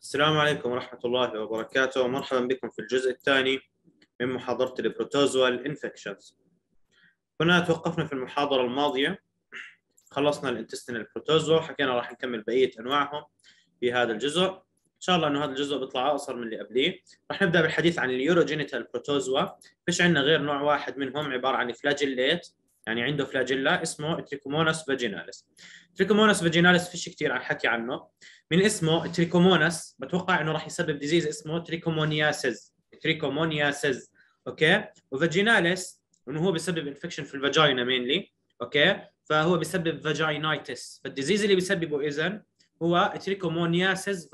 السلام عليكم ورحمة الله وبركاته، ومرحبا بكم في الجزء الثاني من محاضرة البروتوزوال انفكشنز. كنا توقفنا في المحاضرة الماضية، خلصنا الانتستينال بروتوزوا، حكينا راح نكمل بقية أنواعهم في هذا الجزء. إن شاء الله إنه هذا الجزء بيطلع أقصر من اللي قبليه. راح نبدأ بالحديث عن اليوروجينيتال بروتوزوا. فيش عندنا غير نوع واحد منهم عبارة عن فلاجيليت، يعني عنده فلاجيلا اسمه تريكوموناس فاجيناليس. تريكوموناس فاجيناليس فيش كثير عن حكي عنه، من اسمه تريكوموناس بتوقع انه راح يسبب ديزيز اسمه تريكومونياسيس. اوكي، وفاجيناليس انه هو بيسبب انفكشن في الفاجينا مينلي. اوكي، فهو بيسبب فاجينايتس، فالديزيز اللي بيسببه اذا هو تريكومونياسيس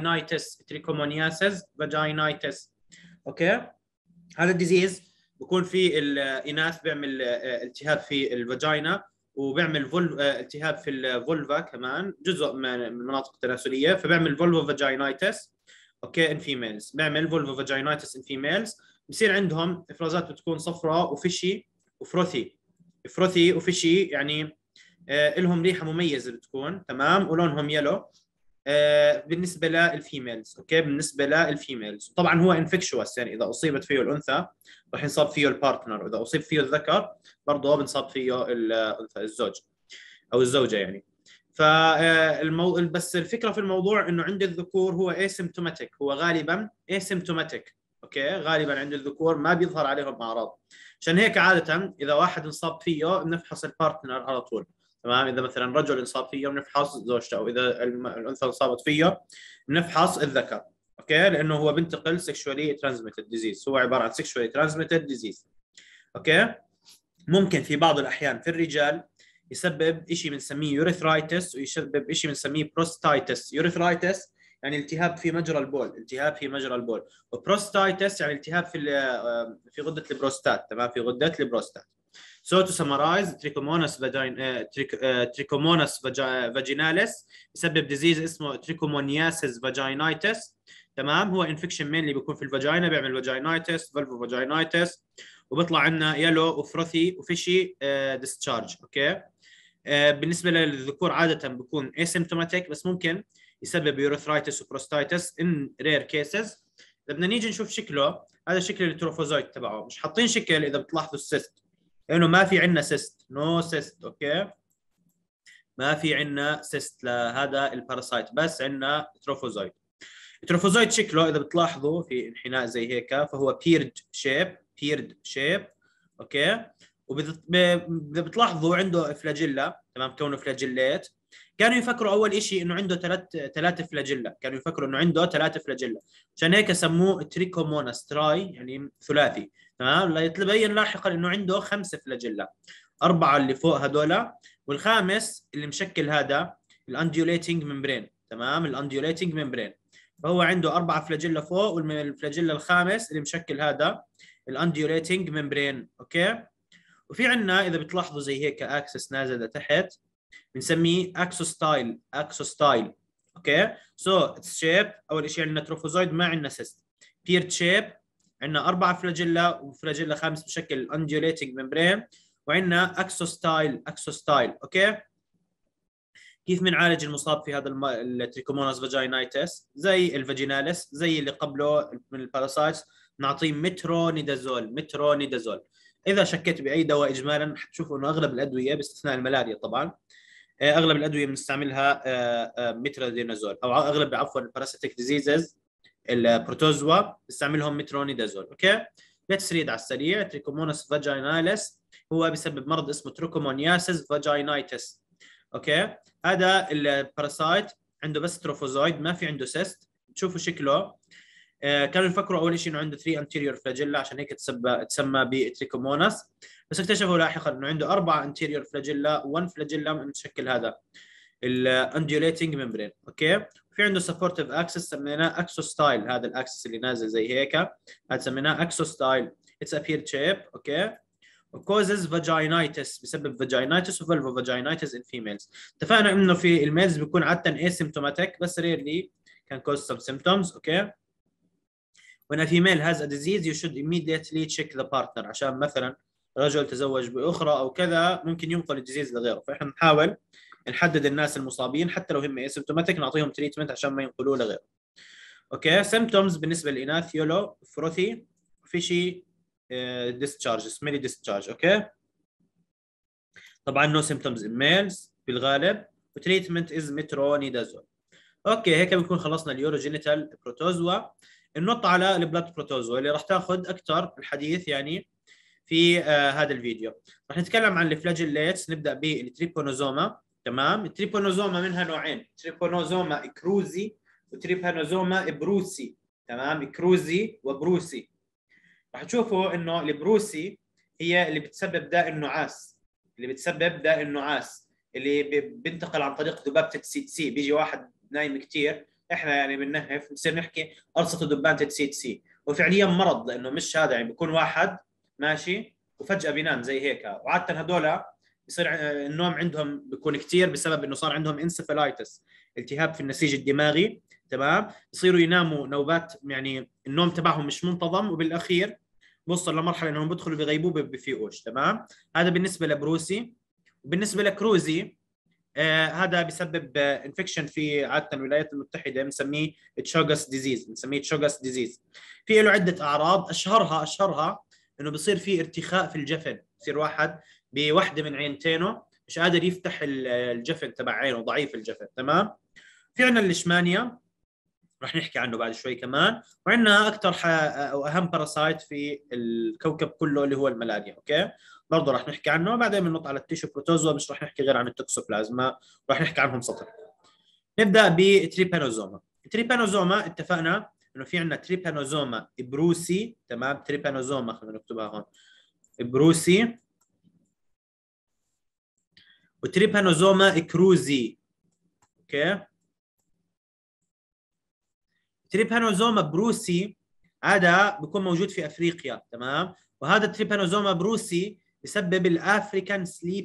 فاجينايتس. اوكي، هذا الديزيز بكون في الاناث بيعمل التهاب في الفاجينا، وبيعمل التهاب في الفولفا كمان، جزء من المناطق التناسليه، فبيعمل فولفو فاجينايتس. اوكي، ان فيميلز بيعمل فولفو فاجينايتس ان فيميلز. بصير عندهم افرازات بتكون صفراء وفشي وفروثي وفشي، يعني لهم ريحه مميزه بتكون تمام، ولونهم يلو بالنسبه للفيميلز. اوكي، بالنسبه للفيميلز طبعا هو انفكشوس، يعني اذا اصيبت فيه الانثى راح ينصاب فيه البارتنر، واذا اصيب فيه الذكر برضه بنصاب فيه الانثى، الزوج او الزوجه يعني. بس الفكره في الموضوع انه عند الذكور هو اسيمتوماتيك، هو غالبا اسيمتوماتيك. اوكي، غالبا عند الذكور ما بيظهر عليهم اعراض، عشان هيك عاده اذا واحد انصاب فيه بنفحص البارتنر على طول. تمام، اذا مثلا رجل انصاب فيه بنفحص زوجته، او اذا الانثى انصابت فيه بنفحص الذكر. اوكي، لانه هو بنتقل سكشوالي ترانسميتد ديزيز، هو عباره عن سكشوالي ترانسميتد ديزيز. اوكي، ممكن في بعض الاحيان في الرجال يسبب شيء بنسميه يوريثرايتس، ويسبب شيء بنسميه بروستايتس. يوريثرايتس يعني التهاب في مجرى البول، وبروستايتس يعني التهاب في غده البروستات. تمام، في غده البروستات. So to summarize, Trichomonas vaginalis يسبب ديزيز اسمه تريكومونياسيس فاجينايتس. تمام، هو انفكشن مين اللي بيكون في الفاجينا، بيعمل فاجينايتس، فالفو فاجينايتس، وبيطلع عندنا يلو وفروثي وفيشي ديسشارج. اوكي، بالنسبه للذكور عاده بيكون اسيمتوماتيك، بس ممكن يسبب يوريثرايتس وبروستايتس ان رير كيسز. بدنا نيجي نشوف شكله، هذا شكل التروفوزويت تبعه، مش حاطين شكل اذا بتلاحظوا السيست، لانه ما في عندنا سيست، نو سيست. اوكي، ما في عندنا سيست لهذا الباراسايت، بس عندنا تروفوزويت. التروفوزويت شكله اذا بتلاحظوا في انحناء زي هيك، فهو بيرد شيب. اوكي، واذا بتلاحظوا عنده فلاجيلا. تمام، كونه فلاجيليت. كانوا يفكروا اول شيء انه عنده ثلاث فلاجيلا، كانوا يفكروا انه عنده 3 فلاجيلا، عشان هيك سموه تريكوموناس، تراي يعني ثلاثي. تمام، ليتبين لاحقا انه عنده 5 فلاجيلا، 4 اللي فوق هذول، والخامس اللي مشكل هذا الانديوليتنج ممبرين. تمام، الانديوليتنج ممبرين، فهو عنده 4 فلاجيلا فوق، والفلاجيلا الخامس اللي مشكل هذا الانديوليتنج ممبرين. اوكي، وفي عندنا اذا بتلاحظوا زي هيك اكسس نازل لتحت، بنسميه اكسوستايل. اوكي، سو اتس شيب. اول شيء عندنا تروفوزويد، ما عندنا سيست، بيرد شيب، عندنا 4 فلاجيلا، وفلاجيلا خامس بشكل الانديوليتنج ممبرين، وعندنا اكسوستايل. اوكي، كيف بنعالج المصاب في هذا التريكوموناس فاجينايتس؟ زي الفاجيناليس، زي اللي قبله من الباراسايتس، نعطيه مترونيدازول. اذا شكيت باي دواء اجمالا حتشوفوا انه اغلب الادويه باستثناء الملاريا طبعا، اغلب الادويه بنستعملها مترونيدازول، او اغلب الباراسيتيك ديزيزز البروتوزوا بنستعملهم مترونيدازول. اوكي، ليتس ريد على السريع. تريكوموناس فاجيناليس هو بسبب مرض اسمه تريكومونياسيس فاجينايتس. اوكي، هذا الباراسايت عنده بس تروفوزويد، ما في عنده سيست. تشوفوا شكله، كانوا يفكروا اول شيء انه عنده 3 انتيريور فلاجيلا، عشان هيك تسمى بتريكوموناس، بس اكتشفوا لاحقا انه عنده 4 انتيريور فلاجيلا، و1 فلاجيلا متشكل هذا الانديوليتنج ممبرين. اوكي، في عنده سبورتيف اكسس سميناه اكسوستايل، هذا الاكسس اللي نازل زي هيك هذا سميناه اكسوستايل. اتس ا بير شيب. اوكي، وكوزز فاجينايتس، بسبب فاجينايتس وفالفو فاجينايتس ان فيميلز. اتفقنا انه في الميلز بيكون عاده اسيمتوماتيك، بس ريرلي كان cause some symptoms. اوكي، when a female has a disease you should immediately check the partner، عشان مثلا رجل تزوج باخرى او كذا ممكن ينقل الديزيز لغيره، فاحنا نحاول نحدد الناس المصابين حتى لو هم اسيمتوماتيك، نعطيهم تريتمنت عشان ما ينقلوه لغيره. اوكي. سيمبتومز بالنسبه للاناث يولو، فروثي، فيشي، ديسشارج، سميلي ديسشارج. اوكي. طبعا نو سيمبتومز ان ميلز بالغالب. وتريتمنت از مترونيدازول. اوكي، هيك بنكون خلصنا اليوروجينيتال بروتوزوا. النط على البلاد بروتوزوا اللي راح تاخذ اكثر الحديث يعني في هذا الفيديو. راح نتكلم عن الفلاجيليتس. نبدا بالتريبونوزوما. تمام. التريبونوزوما منها نوعين، تريبونوزوما كروزي وتريبانوزوما بروسي. تمام. كروزي وبروسي. راح تشوفوا انه البروسي هي اللي بتسبب داء النعاس، اللي بينتقل عن طريق ذبابه التسيت سي. بيجي واحد نايم كثير، احنا يعني بننهف بنصير نحكي قرصته دبانه التسيت سي، وفعليا مرض لانه مش هذا، يعني بيكون واحد ماشي وفجاه بينام زي هيك. وعاده هذول بصير النوم عندهم بيكون كثير بسبب انه صار عندهم انسفلايتس، التهاب في النسيج الدماغي. تمام. بصيروا يناموا نوبات، يعني النوم تبعهم مش منتظم، وبالاخير بوصل لمرحله انهم بيدخلوا بغيبوبه بفيقوش. تمام. هذا بالنسبه لبروسي. وبالنسبه لكروزي هذا بسبب انفكشن في عاده الولايات المتحده، بنسميه تشوغاس ديزيز. في له عده اعراض، اشهرها انه بصير في ارتخاء في الجفن، بصير واحد بوحده من عينتينه مش قادر يفتح الجفن تبع عينه، ضعيف الجفن. تمام. في عندنا الليشمانيا، رح نحكي عنه بعد شوي كمان. وعندنا اكثر او اهم باراسايت في الكوكب كله اللي هو الملاريا. اوكي. برضه رح نحكي عنه بعدين. بننط على التيشو بروتوزوا، مش رح نحكي غير عن التوكسوبلازما، رح نحكي عنهم سطر. نبدا بتريبانوزوما. التريبانوزوما اتفقنا انه في عندنا تريبانوزوما بروسي. تمام. تريبانوزوما خلينا نكتبها هون، بروسي، وتريبانوزوما كروزي. اوكي. تريبانوزوما بروسي هذا بيكون موجود في افريقيا. تمام. وهذا التريبانوزوما بروسي بسبب الافريكان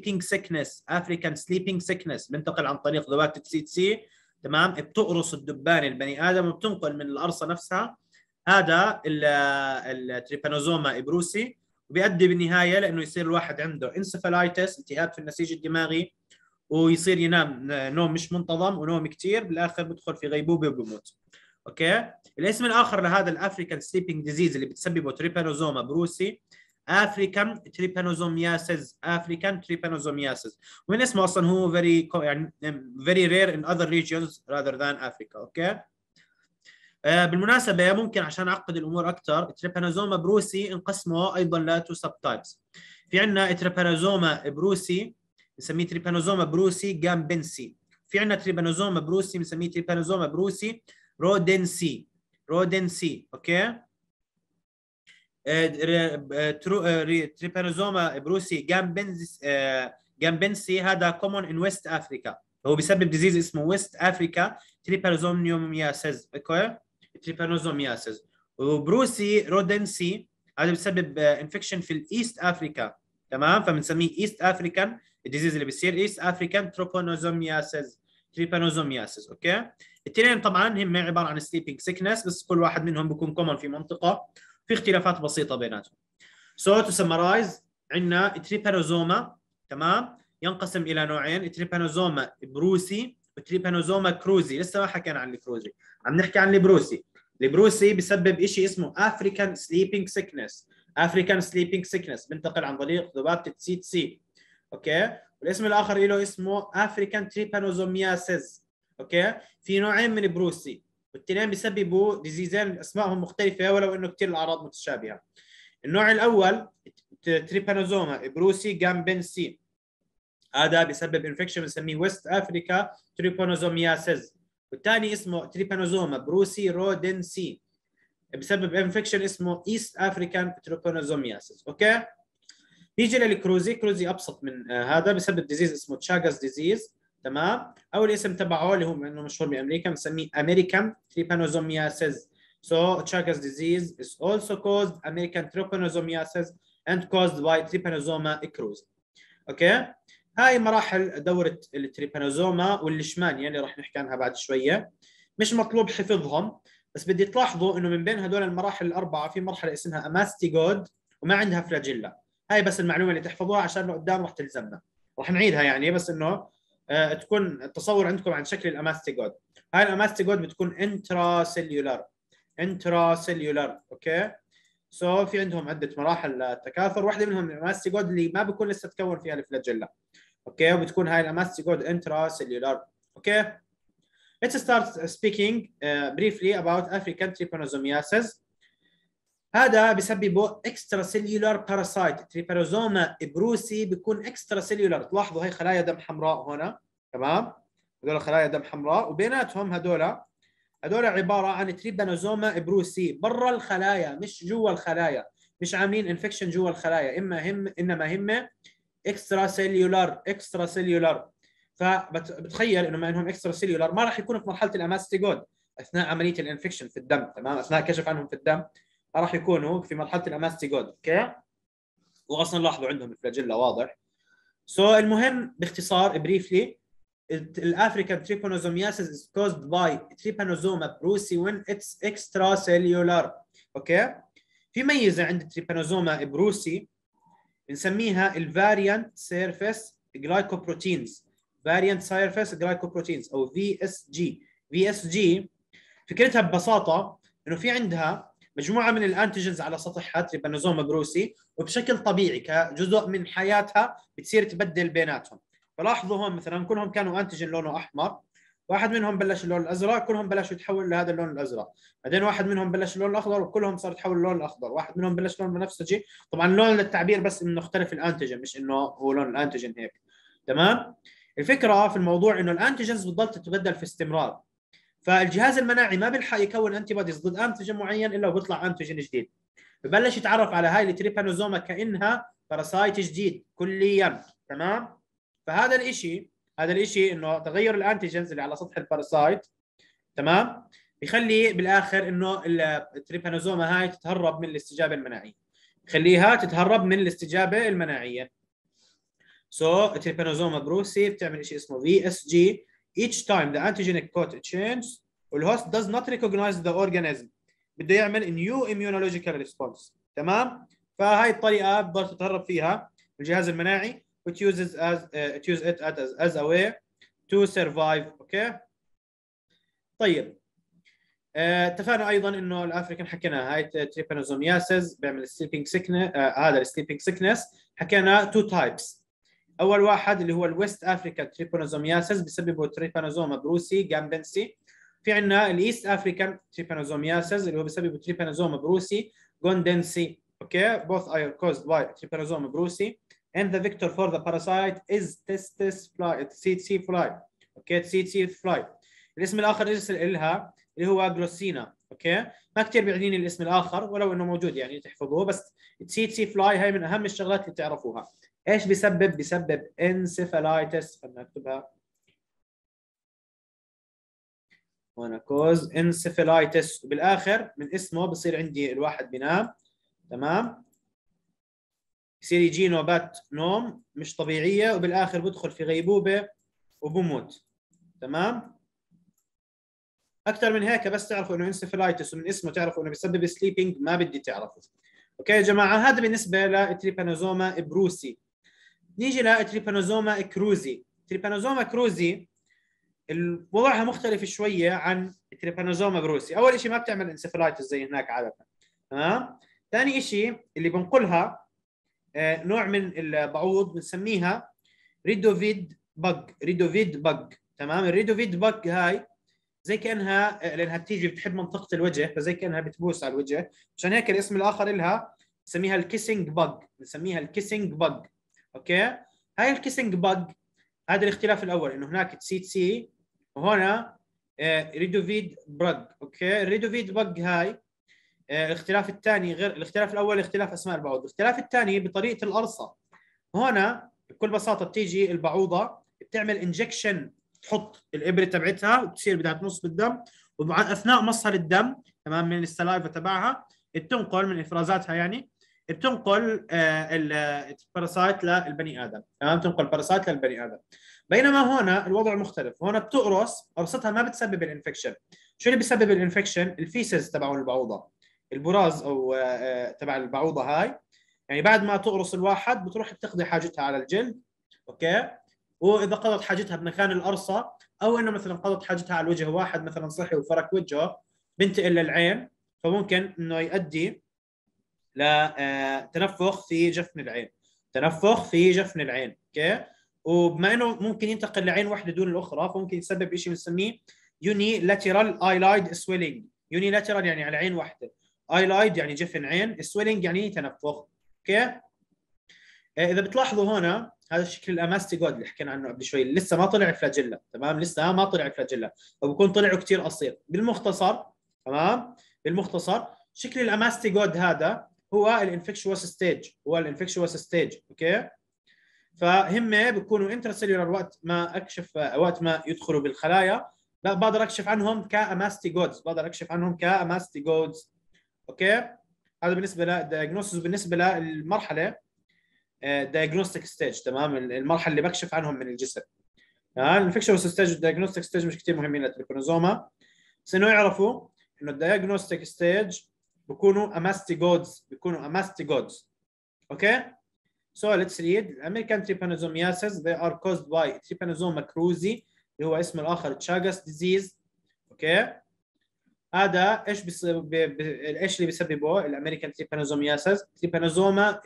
سليبنج سيكنس، بنتقل عن طريق ذبابه التسيت سي. تمام. بتقرص الدبان البني ادم وبتنقل من القرصه نفسها. هذا التريبانوزوما بروسي، وبيؤدي بالنهايه لانه يصير الواحد عنده انسفالايتس، التهاب في النسيج الدماغي، ويصير ينام نوم مش منتظم ونوم كثير، بالاخر بدخل في غيبوبه وبموت. اوكي. الاسم الاخر لهذا الافريكان سليبنج ديزيز اللي بتسببه تريبانوزوما بروسي، افريكان تريبانوزومياسيس. ومن اسمه اصلا هو يعني very rare in other regions rather than Africa. اوكي. بالمناسبه ممكن عشان اعقد الامور اكثر، تريبانوزوما بروسي انقسموا ايضا لتو سب تايبس. في عندنا تريبانوزوما بروسي بنسميه تريبانوزوما بروسي جامبنسي. في عندنا تريبانوزوما بروسي بنسميه تريبانوزوما بروسي رودنسي. اوكي. تريبانوزوما بروسي جامبنسي هذا كومون ان ويست افريكا، هو بيسبب ديزيز اسمه ويست افريكا تريبانوزومياسيس. اوكي. تريبانوزومياسيس. وبروسي رودنسي هذا بيسبب انفكشن في الايست افريكا. تمام. فبنسميه ايست افريكان، الديزيز اللي بيصير ايست افريكان تريبانوزومياسيس. اوكي. الاثنين طبعا هم عباره عن سليبنج سيكنس، بس كل واحد منهم بيكون كومن في منطقه، في اختلافات بسيطه بيناتهم. سو تو سمرايز، عندنا تريبانوزوما. تمام. ينقسم الى نوعين، تريبانوزوما بروسي وتريبانوزوما كروزي. لسه ما حكينا عن الكروزي، عم نحكي عن البروسي. البروسي بسبب شيء اسمه افريكان سليبنج سيكنس، بنتقل عن طريق ذبابه التسيت سي. اوكي. والاسم الاخر له اسمه افريكان تريبانوزومياسيس. اوكي. في نوعين من بروسي، والتنين بيسببوا ديزيزين اسمائهم مختلفه ولو انه كثير الاعراض متشابهه. النوع الاول تريبانوزوما بروسي جامبنسي، هذا بسبب انفكشن بنسميه ويست افريكا تريبانوزومياسيس. والثاني اسمه تريبانوزوما بروسي رودنسي، بسبب انفكشن اسمه ايست افريكان تريبانوزومياسيس. اوكي. نيجي للكروزي ابسط من هذا، بسبب ديزيز اسمه تشاغاس ديزيز. تمام. او الاسم تبعه اللي هو انه مشهور بامريكا بنسميه امريكان تريبانوزومياسيس. So Chagas disease is also caused American trypanosomiasis and caused by Trypanosoma cruzi. اوكي. هاي مراحل دورة التريبانوزوما والليشمانيا اللي راح نحكي عنها بعد شوية. مش مطلوب حفظهم، بس بدي تلاحظوا انه من بين هدول المراحل الاربعة في مرحلة اسمها اماستيجود وما عندها فلاجيلا. هاي بس المعلومة اللي تحفظوها عشان لقدام راح تلزمنا، راح نعيدها يعني، بس انه تكون التصور عندكم عن شكل الاماستيجود. هاي الاماستيجود بتكون انترا سيلولار. انترا سيلولار. اوكي، سو في عندهم عده مراحل التكاثر، واحده منهم الاماستيجود اللي ما بيكون لسه تكون فيها الفلاجيلا. اوكي، وبتكون هاي الاماستيجود انترا سيلولار. اوكي، let's start speaking briefly about African trypanosomiasis. هذا بسببه اكسترا سيلولار باراسايت. تريبانوزوما بروسي بيكون اكسترا سيلولار. تلاحظوا هي خلايا دم حمراء هنا، تمام؟ هذول خلايا دم حمراء، وبيناتهم هذول عباره عن تريبانوزوما بروسي برا الخلايا مش جوا الخلايا، مش عاملين انفكشن جوا الخلايا، انما هم اكسترا سيلولار. فبتخيل انه ما انهم اكسترا سيلولار ما راح يكونوا في مرحله الاماستيجود اثناء عمليه الانفكشن في الدم، تمام؟ اثناء كشف عنهم في الدم ما راح يكونوا في مرحله الاماستيجود. اوكي، واصلا لاحظوا عندهم الفلاجيلا واضح. المهم باختصار بريفلي، الافريكان تريبانوزومياسيس is caused by Trypanosoma brucei when it's extracellular. اوكي، في ميزه عند التريبانوزوما بروسي بنسميها الفاريانت سيرفيس جلايكوبروتينز، فاريانت سيرفيس جلايكوبروتينز او VSG. فكرتها ببساطه انه في عندها مجموعه من الانتيجنز على سطحها تريبانوزوما بروسي، وبشكل طبيعي كجزء من حياتها بتصير تبدل بيناتهم. فلاحظوا هون مثلا كلهم كانوا انتيجن لونه احمر، واحد منهم بلش اللون الازرق، كلهم بلشوا يتحولوا لهذا اللون الازرق، بعدين واحد منهم بلش اللون الاخضر وكلهم صار يتحول للون الاخضر، واحد منهم بلش لون بنفسجي. طبعا اللون للتعبير بس انه اختلف الانتيجن، مش انه هو لون الانتيجن هيك، تمام؟ الفكره في الموضوع انه الانتيجنز بتضل تتبدل في استمرار، فالجهاز المناعي ما بيلحق يكون انتي بوديز ضد انتيجين معين الا وبيطلع انتيجين جديد، ببلش يتعرف على هاي التريبانوزوما كانها باراسايت جديد كليا، تمام؟ فهذا الشيء انه تغير الانتيجنز اللي على سطح الباراسايت، تمام، بيخلي بالاخر انه التريبانوزوما هاي تتهرب من الاستجابه المناعيه، يخليها تتهرب من الاستجابه المناعيه. تريبانوزوما بروسي بتعمل شيء اسمه VSG. each time the antigenic code changes والhost does not recognize the organism، بده يعمل new immunological response، تمام؟ فهاي الطريقه بضل تتهرب فيها الجهاز المناعي it uses it as a way to survive. اوكي، طيب اتفقنا ايضا انه الافريكان حكينا هاي تريبانوزومياسيس بيعمل سليبنج سيكنس، هذا السليبنج سيكنس حكينا تو تايبس. اول واحد اللي هو الويست افريكان تريبانوزومياسيس بسببه تريبانوزوما بروسي جامبنسي. في عندنا الايست افريكان تريبانوزومياسيس اللي هو بسببه تريبانوزوما بروسي جوندنسي. اوكي، both are caused by trypanosoma brucei and the vector for the parasite is tsetse fly. اوكي، tsetse fly. الاسم الاخر لها اللي هو جلوسينا. اوكي، ما كثير بيعنيني الاسم الاخر ولو انه موجود يعني تحفظوه، بس tsetse fly هاي من اهم الشغلات اللي تعرفوها. ايش بسبب انسيفالايتس، خلينا نكتبها وانا كوز انسيفالايتس، وبالاخر من اسمه بصير عندي الواحد بينام، تمام، يصير يجي نوبات نوم مش طبيعيه وبالاخر بدخل في غيبوبه وبموت، تمام؟ اكثر من هيك بس تعرفوا انه انسيفالايتس ومن اسمه تعرفوا انه بيسبب سليبينج ما بدي تعرفوا. اوكي يا جماعه، هذا بالنسبه لتريبانوزوما بروسي. نيجي لتريبانوزوما كروزي. تريبانوزوما كروزي وضعها مختلف شويه عن تريبانوزوما بروسي. اول شيء ما بتعمل انسيفالايتس زي هناك عاده، تمام؟ ثاني شيء اللي بنقلها نوع من البعوض بنسميها ريدوفيد بق، تمام؟ الريدوفيد بق هاي زي كانها لانها بتيجي بتحب منطقه الوجه، فزي كانها بتبوس على الوجه، عشان هيك الاسم الاخر لها بنسميها الكيسنج بق. اوكي، هاي الكيسنج بق هذا الاختلاف الاول، انه هناك تسي وهنا ريدوفيد بق. اوكي، الريدوفيد بق هاي الاختلاف الثاني غير الاختلاف الاول، اختلاف اسماء البعوض. الاختلاف الثاني بطريقه القرصه. هنا بكل بساطه بتيجي البعوضه بتعمل انجكشن، تحط الابره تبعتها وتصير بدها تمص بالدم، واثناء مصها للدم، تمام، من السلايفا تبعها بتنقل من افرازاتها، يعني بتنقل الباراسايت للبني ادم، تمام، تنقل الباراسايت للبني ادم. بينما هنا الوضع مختلف، هنا بتقرص، قرصتها ما بتسبب الانفكشن. شو اللي بيسبب الانفكشن؟ الفيسز تبع البعوضه، البراز او تبع البعوضه هاي، يعني بعد ما تقرص الواحد بتروح بتقضي حاجتها على الجلد. اوكي، واذا قضت حاجتها بمكان القرصه او انه مثلا قضت حاجتها على الوجه، واحد مثلا صحي وفرك وجهه، بنتقل للعين، فممكن انه يؤدي لتنفخ في جفن العين، تنفخ في جفن العين. اوكي، وبما انه ممكن ينتقل لعين واحده دون الاخرى فممكن يسبب شيء بنسميه unilateral eyelid swelling. unilateral يعني على عين واحده، eyelid يعني جفن عين، swelling يعني تنفخ. اوكي، اذا بتلاحظوا هنا هذا الشكل الاماستيجود اللي حكينا عنه قبل شوي لسه ما طلع الفلاجيلا، تمام، لسه ما طلع الفلاجيلا، وبكون طلعوا كثير قصير. بالمختصر، تمام، بالمختصر شكل الاماستيجود هذا هو الانفكشوس ستيج، هو الانفكشوس ستيج. اوكي، فهم بيكونوا انترسيلولار وقت ما يدخلوا بالخلايا، لا بقدر اكشف عنهم كاماستيجودز، بقدر اكشف عنهم كاماستيجودز. اوكي، هذا بالنسبه للدياجنوستس، بالنسبه للمرحله دايجنوستيك ستيج، تمام، المرحله اللي بكشف عنهم من الجسم. الانفكشوس ستيج والدايجنوستيك ستيج مش كثير مهمين للتريبانوزوما، بس انه يعرفوا انه الدايجنوستيك ستيج بيكونوا اماستيجودز، بيكونوا اماستيجودز. اوكي، so let's read American trypanosomiasis they are caused by Trypanosoma cruzi اللي هو اسم الاخر تشاغاس ديزيز. اوكي، هذا ايش ايش اللي بيسببه الامريكان تريبانوزومياسيس؟ تريبانوزوما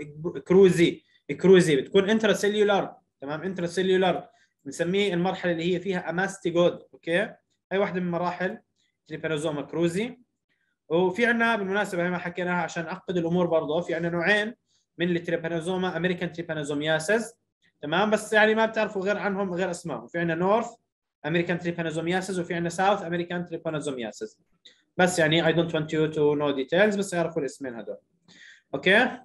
كروزي بتكون انتراسيلولار، تمام، انتراسيلولار، بنسميه المرحله اللي هي فيها اماستيجود. اوكي، هي واحده من مراحل تريبانوزوما كروزي. وفي عندنا بالمناسبه ما حكيناها عشان اعقد الامور برضه، في عندنا نوعين من التريبانوزوما، امريكان تريبانوزومياسيس، تمام، بس يعني ما بتعرفوا غير عنهم غير اسمائهم. في عندنا نورث امريكان تريبانوزومياسيس وفي عندنا ساوث امريكان تريبانوزومياسيس، بس يعني I don't want you to know details، بس يعرفوا الاسمين هذول. اوكي،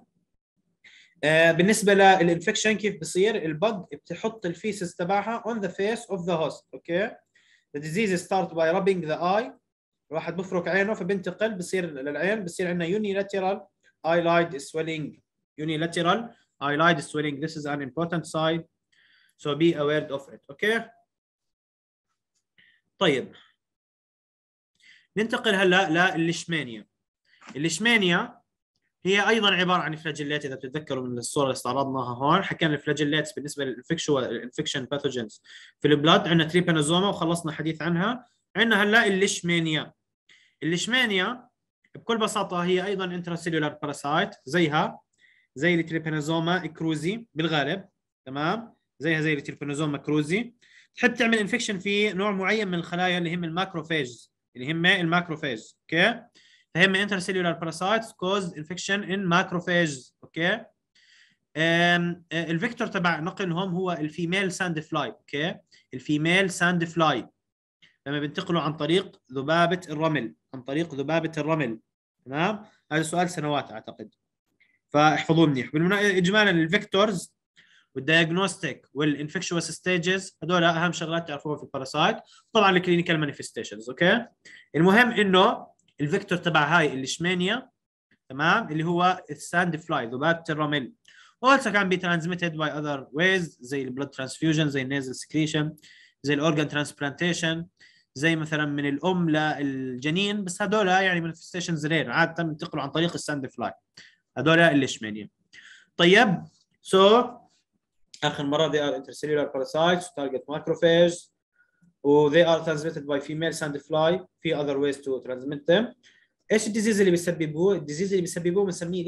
بالنسبه للانفكشن كيف بصير؟ البق بتحط الفيسس تبعها on the face of the host. اوكي، the disease start by rubbing the eye، الواحد بفرك عينه فبنتقل بصير للعين، بصير عندنا unilateral eyelid swelling. unilateral eyelid swelling this is an important sign so be aware of it. اوكي، طيب ننتقل هلا للليشمانيا. الليشمانيا هي ايضا عباره عن فلاجيلات، اذا بتتذكروا من الصوره اللي استعرضناها هون حكينا الفلاجيلات بالنسبه للانفكشن باثوجينز في البلاد، عندنا تريبانوزوما وخلصنا حديث عنها. عندنا هلا الليشمانيا. الليشمانيا بكل بساطه هي ايضا انتراسيلولار باراسايت زي التريبانوزوما كروزي بالغالب، تمام، زي التريبانوزوما كروزي، تحب تعمل انفكشن في نوع معين من الخلايا اللي هم الماكروفاجز، اوكي، فهم intercellular parasites cause infection in macrophages. اوكي، الفيكتور تبع نقلهم هو الفيميل ساند فلاي. اوكي، الفيميل ساند فلاي لما بينتقلوا عن طريق ذبابه الرمل، تمام، هذا سؤال سنوات اعتقد فاحفظوه منيح. اجمالا الفيكتورز والدياجنوستيك والانفكشوس ستيجز هذول اهم شغلات تعرفوها في الباراسايت، طبعا الكلينيكال مانيفستيشنز. اوكي، المهم انه الفيكتور تبع هاي الليشمانيا، تمام، اللي هو الساند فلاي ذبابه الرمل، also can be transmitted by other ways زي البلود ترانسفيوجن، زي النيزل سكريشن، زي الاورجان ترانسبلانتيشن، زي مثلا من الام للجنين، بس هذول يعني مانيفستيشنز رير، عاده بينتقلوا عن طريق الساند فلاي، هذول الليشمانيا. طيب اخر مره they are intercellular parasites target macrophages و they are transmitted by female sandfly. في other ways to transmit them. ايش الديزيز اللي بيسببوه؟ الديزيز اللي بيسببوه بنسميه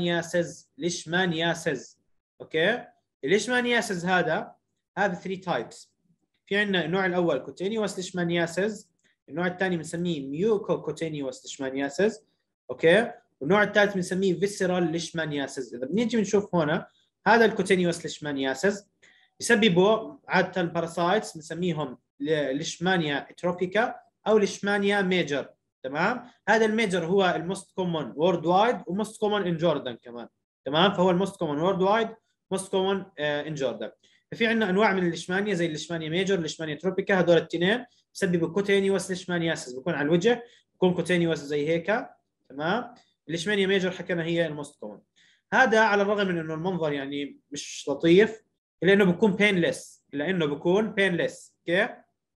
ليشمانياسيس. اوكي، الليشمانياسيس هذا 3 تايبس. في عندنا النوع الاول كوتينيوس ليشمانياسيس، النوع الثاني بنسميه ميوكو كوتينيوس ليشمانياسيس. اوكي، والنوع الثالث بنسميه فيسرال ليشمانياسيس. اذا بنيجي بنشوف هنا هذا الكوتينيوس ليشمانياسيس يسببوا عاده الباراسايتس بنسميهم ليشمانيا اتروبيكا او ليشمانيا ميجر، تمام. هذا الميجر هو الموست كومون وورد وايد وموست كومون ان جوردن كمان، تمام، فهو الموست كومون وورد وايد موست كومون ان جوردن. ففي عندنا انواع من الليشمانيا زي الليشمانيا ميجر الليشمانيا تروبيكا، هذول الاثنين بسببوا كوتينيوس ليشمانياسيس، بكون على الوجه، بكون كوتينيوس زي هيك، تمام. الليشمانيا ميجر حكينا هي الموست كومون. هذا على الرغم من انه المنظر يعني مش لطيف الا انه بكون بينلس، اوكي.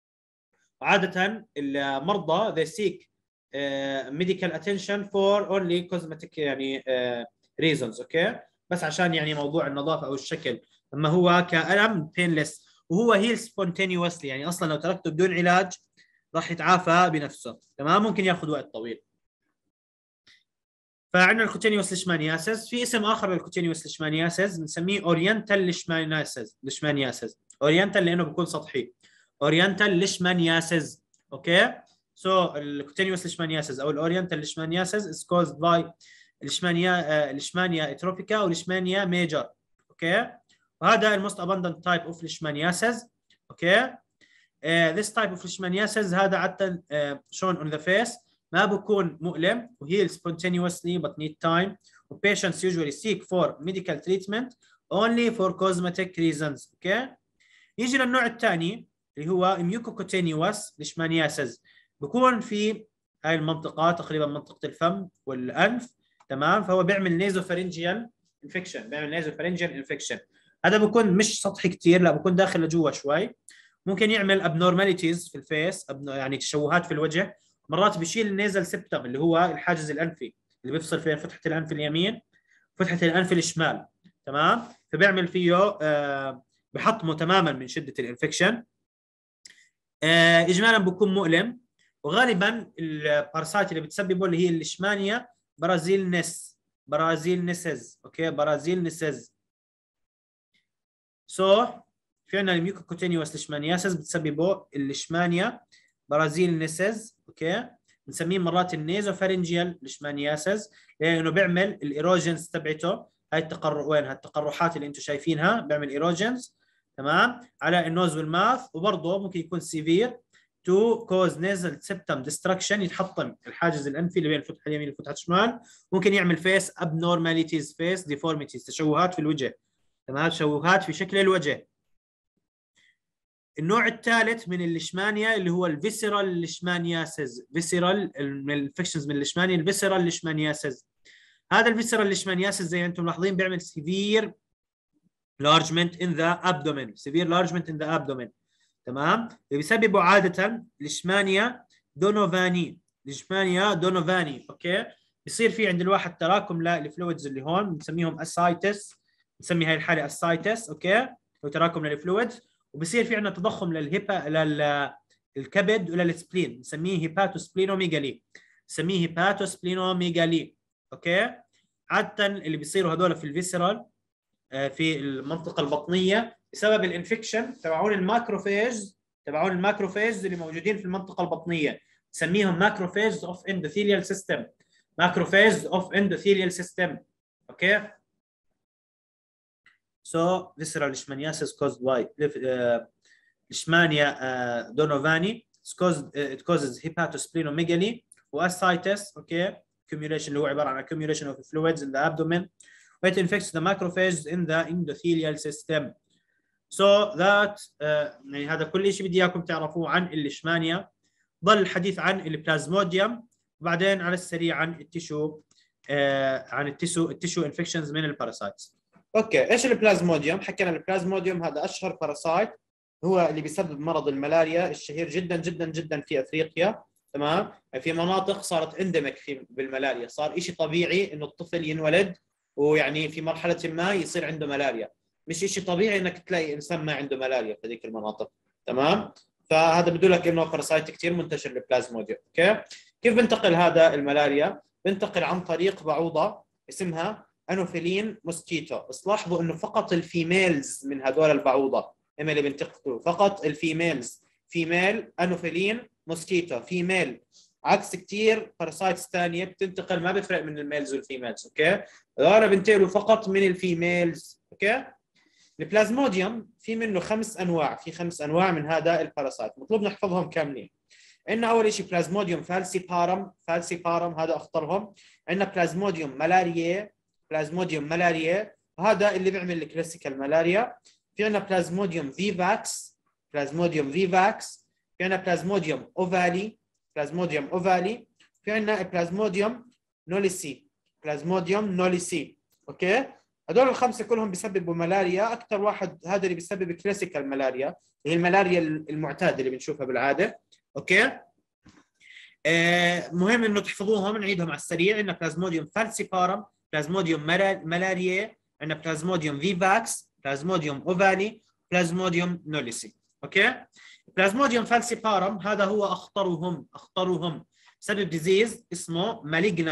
عاده المرضى they seek medical attention for only cosmetic يعني reasons. اوكي، بس عشان يعني موضوع النظافه او الشكل، اما هو كألم painless وهو heal spontaneously، يعني اصلا لو تركته بدون علاج راح يتعافى بنفسه، تمام، ممكن ياخذ وقت طويل. فعندنا الكوتينيوس ليشمانياسيس. في اسم اخر للكوتينيوس ليشمانياسيس بنسميه اورينتال ليشمانياسيس. اورينتال لانه بيكون سطحي. اورينتال ليشمانياسيس. اوكي. سو الكوتينيوس ليشمانياسيس او الاورينتال ليشمانياسيس is caused by ليشمانيا اتروبيكا او ليشمانيا ميجر. اوكي. وهذا الموست abundant type of leishmaniasis. اوكي. this type of leishmaniasis هذا عادة shown on the face ما بكون مؤلم و heal spontaneously but need time. patients usually seek for medical treatment only for cosmetic reasons. اوكي. يجي للنوع الثاني اللي هو mucocutaneous leishmaniasis. بكون في هاي المنطقة تقريبا منطقة الفم والأنف. تمام. فهو بيعمل نيزوفارنجيال انفكشن. هذا بكون مش سطحي كثير، لا بكون داخل لجوا شوي. ممكن يعمل abnormalities في الفيس، يعني تشوهات في الوجه. مرات بيشيل النيزل سبتم اللي هو الحاجز الانفي اللي بيفصل بين فتحه الانف اليمين وفتحه الانف الشمال. تمام. فبيعمل فيه بحطمه تماما من شده الانفكشن. اجمالا بكون مؤلم. وغالبا الباراسايت اللي بتسببه اللي هي الليشمانيا برازيلنسز. اوكي. برازيلنسز. في عندنا الميوكوكوتينيوس ليشمانياسيس بتسببه الليشمانيا برازيلنسز. اوكي. بنسميه مرات النيزوفارنجيال ليشمانياسيس لانه بيعمل الايروجنز تبعته. هاي التقرحات اللي انتم شايفينها بيعمل ايروجنز. تمام. على النوز والماث. وبرضه ممكن يكون سيفير تو كوز نيزل سبتم ديستركشن، يتحطم الحاجز الانفي اللي بين الفتحه اليمين والفتحه الشمال. ممكن يعمل فيس ابنورماليتيز، فيس ديفورميتيز، تشوهات في الوجه. تمام. تشوهات في شكل الوجه. النوع الثالث من الليشمانيا اللي هو الفيسيرال ليشمانياسيس. فيسيرال من الانفكشنز من الليشمانيا الفيسيرال ليشمانياسيس. هذا الفيسيرال ليشمانياسيس زي ما انتم ملاحظين بيعمل سيفير لارجمنت ان ذا ابدومين. سيفير لارجمنت ان ذا ابدومين. تمام. بيسببوا عاده ليشمانيا دونوفاني. اوكي. بيصير في عند الواحد تراكم للفلويدز اللي هون بنسميهم اسايتس. بنسمي هاي الحاله اسايتس. اوكي. وتراكم للفلويدز. وبصير في عندنا تضخم للكبد وللسبلين بنسميه هيباتوسبلينوميغالي. اوكي. عاده اللي بيصيروا هذول في الفيسرال في المنطقه البطنيه بسبب الانفكشن تبعون الماكروفيج اللي موجودين في المنطقه البطنيه. نسميهم ماكروفيج اوف اندوثيليال سيستم. اوكي. So visceral leishmaniasis caused by Leishmania donovani. It causes hepatosplenomegaly وascites. Okay. Accumulation اللي هو عبارة عن accumulation of fluids in the abdomen. It infects the macrophages in the endothelial system. So that يعني هذا كل شيء بدي اياكم تعرفوه عن الليشمانيا. ضل الحديث عن البلازموديوم وبعدين على السريع عن التيشو انفكشنز من الباراسايتس. اوكي. ايش البلازموديوم؟ حكينا البلازموديوم هذا اشهر باراسايت، هو اللي بيسبب مرض الملاريا الشهير جدا جدا جدا في افريقيا. تمام. في مناطق صارت اندمك بالملاريا، صار شيء طبيعي انه الطفل ينولد ويعني في مرحله ما يصير عنده ملاريا. مش شيء طبيعي انك تلاقي انسان ما عنده ملاريا في هذيك المناطق. تمام. فهذا بدلك انه باراسايت كثير منتشر البلازموديوم. اوكي. كيف بنتقل هذا الملاريا؟ بنتقل عن طريق بعوضه اسمها انوفيلين موسكيتو. بس لاحظوا انه فقط الفيميلز من هذول البعوضه هم اللي بينتقلوا، فقط الفيميلز. فيميل انوفيلين موسكيتو فيميل، عكس كثير باراسايتس ثانيه بتنتقل ما بيفرق من الميلز والفيميلز. اوكي. هذول بينتقلوا فقط من الفيميلز. اوكي. البلازموديوم في منه 5 انواع، في 5 انواع من هذا الباراسايت مطلوب نحفظهم كاملين. عندنا اول شيء بلازموديوم فالسيبارم هذا اخطرهم. عندنا بلازموديوم ملاريا وهذا اللي بيعمل الكلاسيكال ملاريا. في عندنا بلازموديوم فيفاكس. في عندنا بلازموديوم اوفالي. في عندنا بلازموديوم نوليسي. اوكي. هذول الخمسه كلهم بيسببوا ملاريا. اكثر واحد هذا اللي بيسبب كلاسيكال ملاريا اللي هي الملاريا المعتاده اللي بنشوفها بالعاده. اوكي. مهم انه تحفظوهم، نعيدهم على السريع. عندنا بلازموديوم فالسيبارم، بلازموديوم ملاريا، عندنا بلازموديوم فيفاكس، بلازموديوم اوفالي، بلازموديوم نوليسي. اوكي. بلازموديوم فالسيبارم هذا هو اخطرهم، بسبب ديزيز اسمه مالجنانت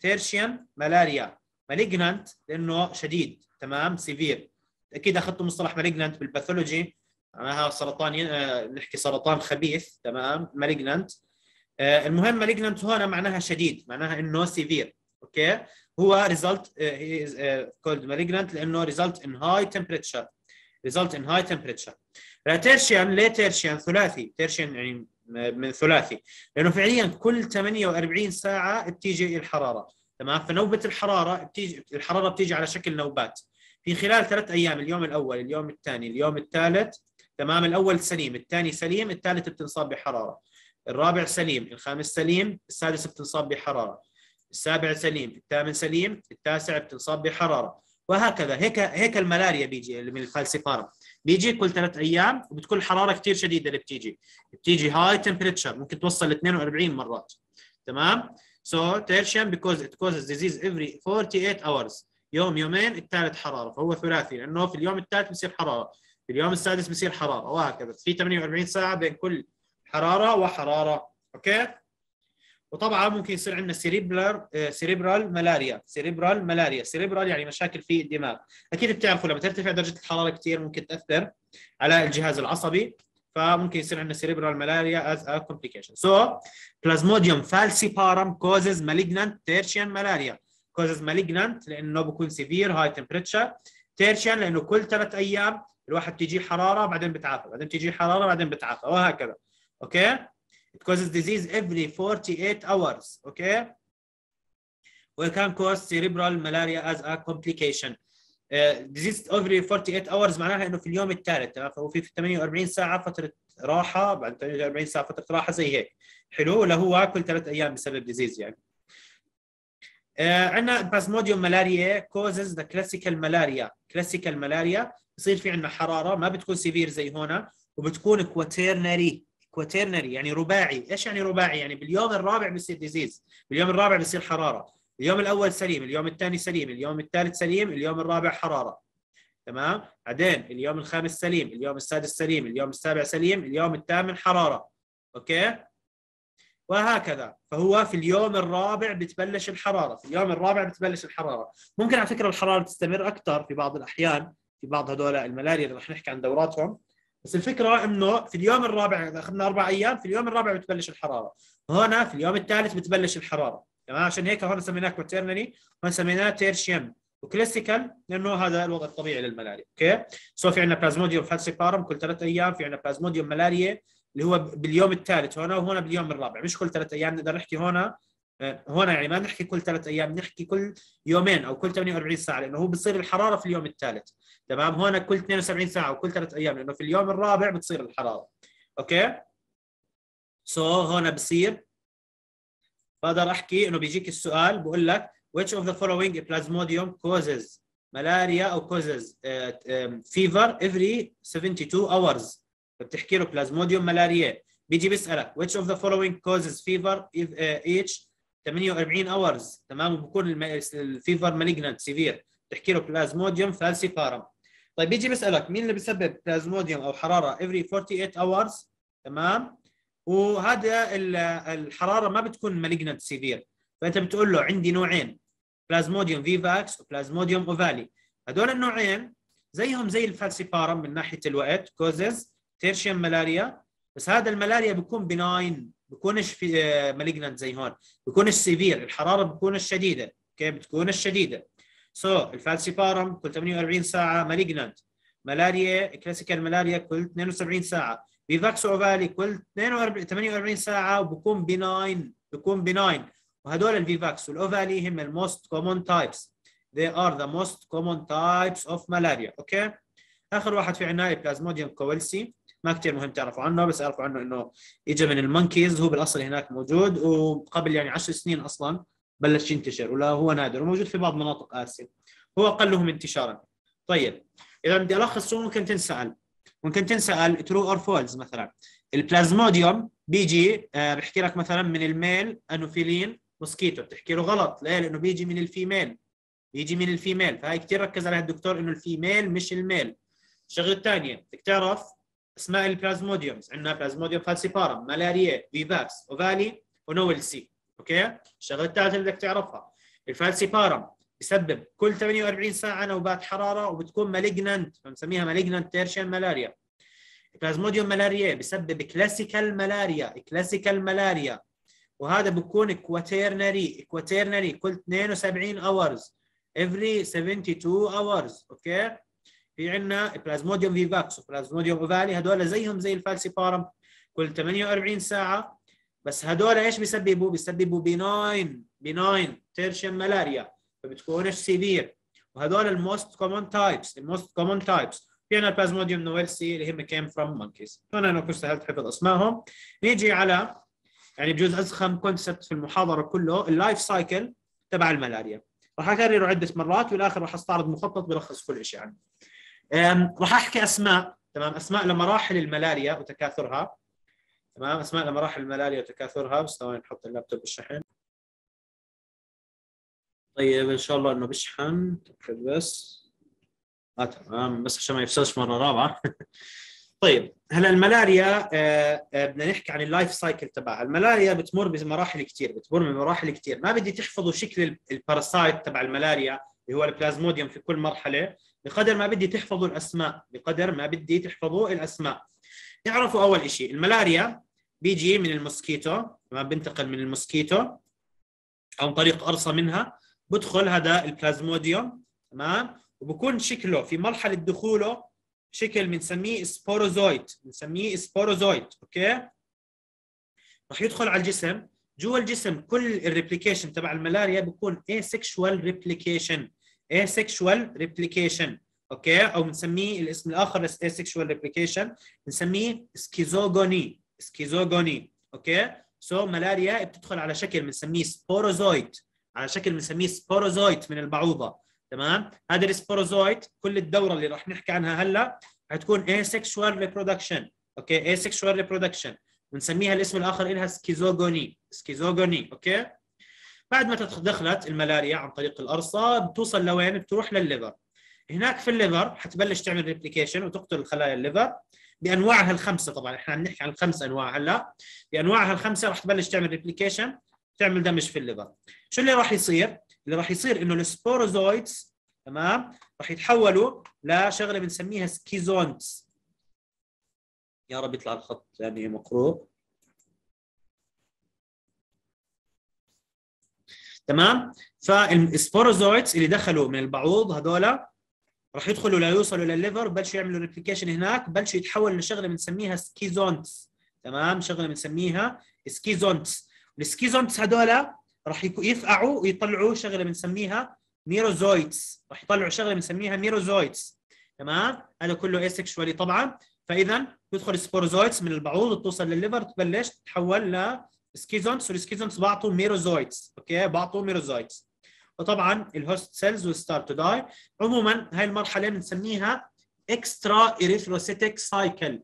تيرشيان ملاريا. مالجنانت لانه شديد، تمام، سيفير. اكيد اخذتوا مصطلح مالجنانت بالباثولوجي، معناها سرطان نحكي سرطان خبيث، تمام، مالجنانت. المهم مالجنانت هون معناها شديد، معناها انه سيفير. اوكي، هو ريزلت كولد مالجنانت لانه ريزلت ان هاي تمبريتشر، ريزلت ان هاي تمبريتشر. تيرشيان، ليه تيرشيان؟ ثلاثي، تيرشيان يعني من ثلاثي، لانه فعليا كل 48 ساعه بتيجي الحراره، تمام. فنوبه الحراره بتيجي على شكل نوبات في خلال 3 ايام، اليوم الاول، اليوم الثاني، اليوم الثالث، تمام. الاول سليم، الثاني سليم، الثالث بتنصاب بحراره، الرابع سليم، الخامس سليم، السادس بتنصاب بحراره، السابع سليم، الثامن سليم، التاسع بتنصاب بحراره، وهكذا. هيك الملاريا بيجي من الفالسيبارم، بيجي كل 3 ايام، وبتكون حراره كثير شديده اللي بتيجي هاي تمبريتشر، ممكن توصل ل 42 مرات، تمام. So tertian because it causes disease every 48 hours، يوم يومين الثالث حراره، فهو ثلاثي لانه في اليوم الثالث بصير حراره، في اليوم السادس بصير حراره، وهكذا في 48 ساعه بين كل حراره وحراره. اوكي. وطبعا ممكن يصير عندنا سيريبرال ملاريا. سيريبرال يعني مشاكل في الدماغ. اكيد بتعرفوا لما ترتفع درجه الحراره كثير ممكن تاثر على الجهاز العصبي، فممكن يصير عندنا سيريبرال ملاريا as a complication. So Plasmodium falciparum causes malignant tertian malaria. causes malignant لانه بكون severe high temperature. tertian لانه كل 3 ايام الواحد بتيجي حراره بعدين بتعافى، بعدين بتيجي حراره بعدين بتعافى، وهكذا. اوكي. It causes disease every 48 hours. Okay. We can cause cerebral malaria as a complication. Disease every 48 hours معناها انه في اليوم الثالث، فهو في 48 ساعه فتره راحه، بعد 48 ساعه فتره راحه زي هيك. حلو، ولا هو كل 3 ايام بسبب ديزيز يعني. عندنا بلازموديوم ملاريا causes the classical malaria. classical malaria بصير في عندنا حراره ما بتكون سيفير زي هنا، وبتكون كواترنري. كواترنري يعني رباعي. ايش يعني رباعي؟ يعني باليوم الرابع بصير ديزيز، باليوم الرابع بصير حراره، اليوم الاول سليم، اليوم الثاني سليم، اليوم الثالث سليم، اليوم الرابع حراره، تمام. بعدين اليوم الخامس سليم، اليوم السادس سليم، اليوم السابع سليم، اليوم الثامن حراره. اوكي، وهكذا. فهو في اليوم الرابع بتبلش الحراره، في اليوم الرابع بتبلش الحراره. ممكن على فكره الحراره تستمر اكثر في بعض الاحيان، في بعض هذول الملاريا اللي رح نحكي عن دوراتهم، بس الفكره انه في اليوم الرابع اذا اخذنا 4 ايام، في اليوم الرابع بتبلش الحراره، هنا في اليوم الثالث بتبلش الحراره، تمام. عشان هيك هون سميناه كوترنري، هون سميناه تيرشيم، وكلاسيكال لانه هذا الوضع الطبيعي للملاريا. اوكي. سو في عندنا بلازموديوم فالسيبارم كل 3 ايام، في عندنا بلازموديوم ملاريا اللي هو باليوم الثالث هنا، وهنا باليوم الرابع، مش كل 3 ايام. نقدر نحكي هنا يعني ما نحكي كل 3 ايام، نحكي كل يومين او كل 48 ساعه، لانه هو بتصير الحراره في اليوم الثالث، تمام. هنا كل 72 ساعه وكل 3 ايام، لانه في اليوم الرابع بتصير الحراره. اوكي. هنا بصير، بقدر احكي انه بيجيك السؤال بقول لك which of the following plasmodium causes malaria او causes fever every 72 hours. فبتحكي له بلازموديوم ملاريا، بيجي بيسالك which of the following causes fever each 48 hours، تمام. وبكون الفيفر malignant severe، بتحكي له بلازموديوم فالسيبارم. طيب بيجي بيسالك مين اللي بيسبب بلازموديوم او حراره every 48 hours، تمام. وهذا الحراره ما بتكون malignant severe، فانت بتقول له عندي نوعين، بلازموديوم فيفاكس وبلازموديوم اوفالي. هذول النوعين زيهم زي الفالسيبارم من ناحيه الوقت، كوزز تيرشيم ملاريا، بس هذا الملاريا بيكون بناين، بيكونش في مالجنانت زي هون، بيكونش سيفير، الحراره بتكون الشديده. كيف بتكون الشديده؟ الفالسيبارم كل 48 ساعه مالجنانت، ملاريا كلاسيكال ملاريا كل 72 ساعه، فيفاكس اوفالي كل 48 ساعه، وبكون بناين. وهدول الفيفاكس والاوفالي هم الموست كومون تايبس. They are the most common types of malaria. اوكي. اخر واحد في عنا البلازموديوم كويلسي، ما كثير مهم تعرفوا عنه، بس اعرفوا عنه انه اجى من المونكيز، هو بالاصل هناك موجود، وقبل يعني 10 سنين اصلا بلش ينتشر، ولا هو نادر وموجود في بعض مناطق اسيا، هو اقلهم انتشارا. طيب اذا بدي الخص شو ممكن تنسال؟ ممكن تنسال ترو اور فولز. مثلا البلازموديوم بيجي بحكي لك مثلا من الميل انوفيلين موسكيتو، بتحكي له غلط. ليه؟ لانه بيجي من الفيميل، بيجي من الفيميل، فهي كثير ركز عليها الدكتور انه الفيميل مش الميل. الشغله الثانيه بدك تعرف اسماء البلازموديومز، عندنا بلازموديوم فالسيبارم، ملاريا، فيفاكس، اوفالي، ونويلسي. اوكي. الشغله الثالثه اللي بدك تعرفها الفالسيبارم بسبب كل 48 ساعه نوبات حراره وبتكون مالجننت، بنسميها مالجننت تيرشيال ملاريا. البلازموديوم ملاريا بسبب كلاسيكال ملاريا، وهذا بكون كواترنري كل 72 اورز every 72 hours. اوكي، في عندنا بلازموديوم فيفاكس وبلازموديوم اوفالي، هدول زيهم زي الفالسيبارم كل 48 ساعه، بس هدول ايش بيسببوا؟ بيسببوا بيناين تيرشيم ملاريا، فبتكونش سيفير، وهدول الموست كومون تايبس. في عندنا البلازموديوم نويلسي اللي هم كيم فروم مونكيز. هون انا كنت سهلت حفظ اسمائهم. نيجي على يعني بجوز أزخم كونسبت في المحاضرة كله، اللايف سايكل تبع الملاريا. راح أكرره عدة مرات، والآخر راح أستعرض مخطط بلخص كل شيء عنه. راح أحكي أسماء، تمام، أسماء لمراحل الملاريا وتكاثرها. تمام، أسماء لمراحل الملاريا وتكاثرها. بس ثواني نحط اللابتوب بالشحن. طيب إن شاء الله إنه بشحن بس. تمام، بس عشان ما يفصلش مرة رابعة. طيب هلا الملاريا بدنا نحكي عن اللايف سايكل تبعها. الملاريا بتمر بمراحل كثير، ما بدي تحفظوا شكل الباراسايت تبع الملاريا اللي هو البلازموديوم في كل مرحله، بقدر ما بدي تحفظوا الاسماء. اعرفوا اول شيء الملاريا بيجي من الموسكيتو، ما بنتقل من الموسكيتو او من طريق قرصه منها، بدخل هذا البلازموديوم، تمام، وبكون شكله في مرحله دخوله شكل بنسميه سبوروزويت. اوكي، راح يدخل على الجسم. جوا الجسم كل الريبليكيشن تبع الملاريا بيكون asexual replication. اوكي، او بنسميه الاسم الاخر asexual replication بنسميه سكيزوغوني. اوكي، ملاريا بتدخل على شكل بنسميه سبوروزويت، من البعوضه. تمام، هذا السبوروزويت كل الدوره اللي راح نحكي عنها هلا هتكون asexual reproduction. اوكي، asexual reproduction بنسميها الاسم الاخر لها سكيزوغوني. اوكي، بعد ما دخلت الملاريا عن طريق القرصه بتوصل لوين؟ بتروح للليفر. هناك في الليفر حتبلش تعمل ريبليكيشن وتقتل الخلايا الليفر بانواعها الخمسه. طبعا احنا عم نحكي عن الخمس انواع هلا، بانواعها الخمسه راح تبلش تعمل ريبليكيشن، تعمل دمج في الليفر. شو اللي راح يصير؟ انه السبوروزويتس، تمام، راح يتحولوا لشغله بنسميها سكيزونتس. يا رب يطلع الخط يعني مقروء. تمام، فالسبوروزويتس اللي دخلوا من البعوض هذول راح يدخلوا ليوصلوا للليفر، بلشوا يعملوا ريبليكيشن هناك، بلشوا يتحولوا لشغله بنسميها سكيزونتس. تمام، شغله بنسميها سكيزونتس. السكيزونتس هذول راح يفقعوا ويطلعوا شغله بنسميها ميروزويتس. راح يطلعوا شغله بنسميها ميروزويتس. تمام، هذا كله اسكشوالي طبعا. فاذا تدخل السبوروزويتس من البعوض توصل للليفر، تبلش تتحول لسكيزونتس، والسكيزونتس بعطوا ميروزويتس. اوكي، بعطوا ميروزويتس، وطبعا الهوست سيلز will start to die. عموما هاي المرحله بنسميها اكسترا اريثروسيتيك سايكل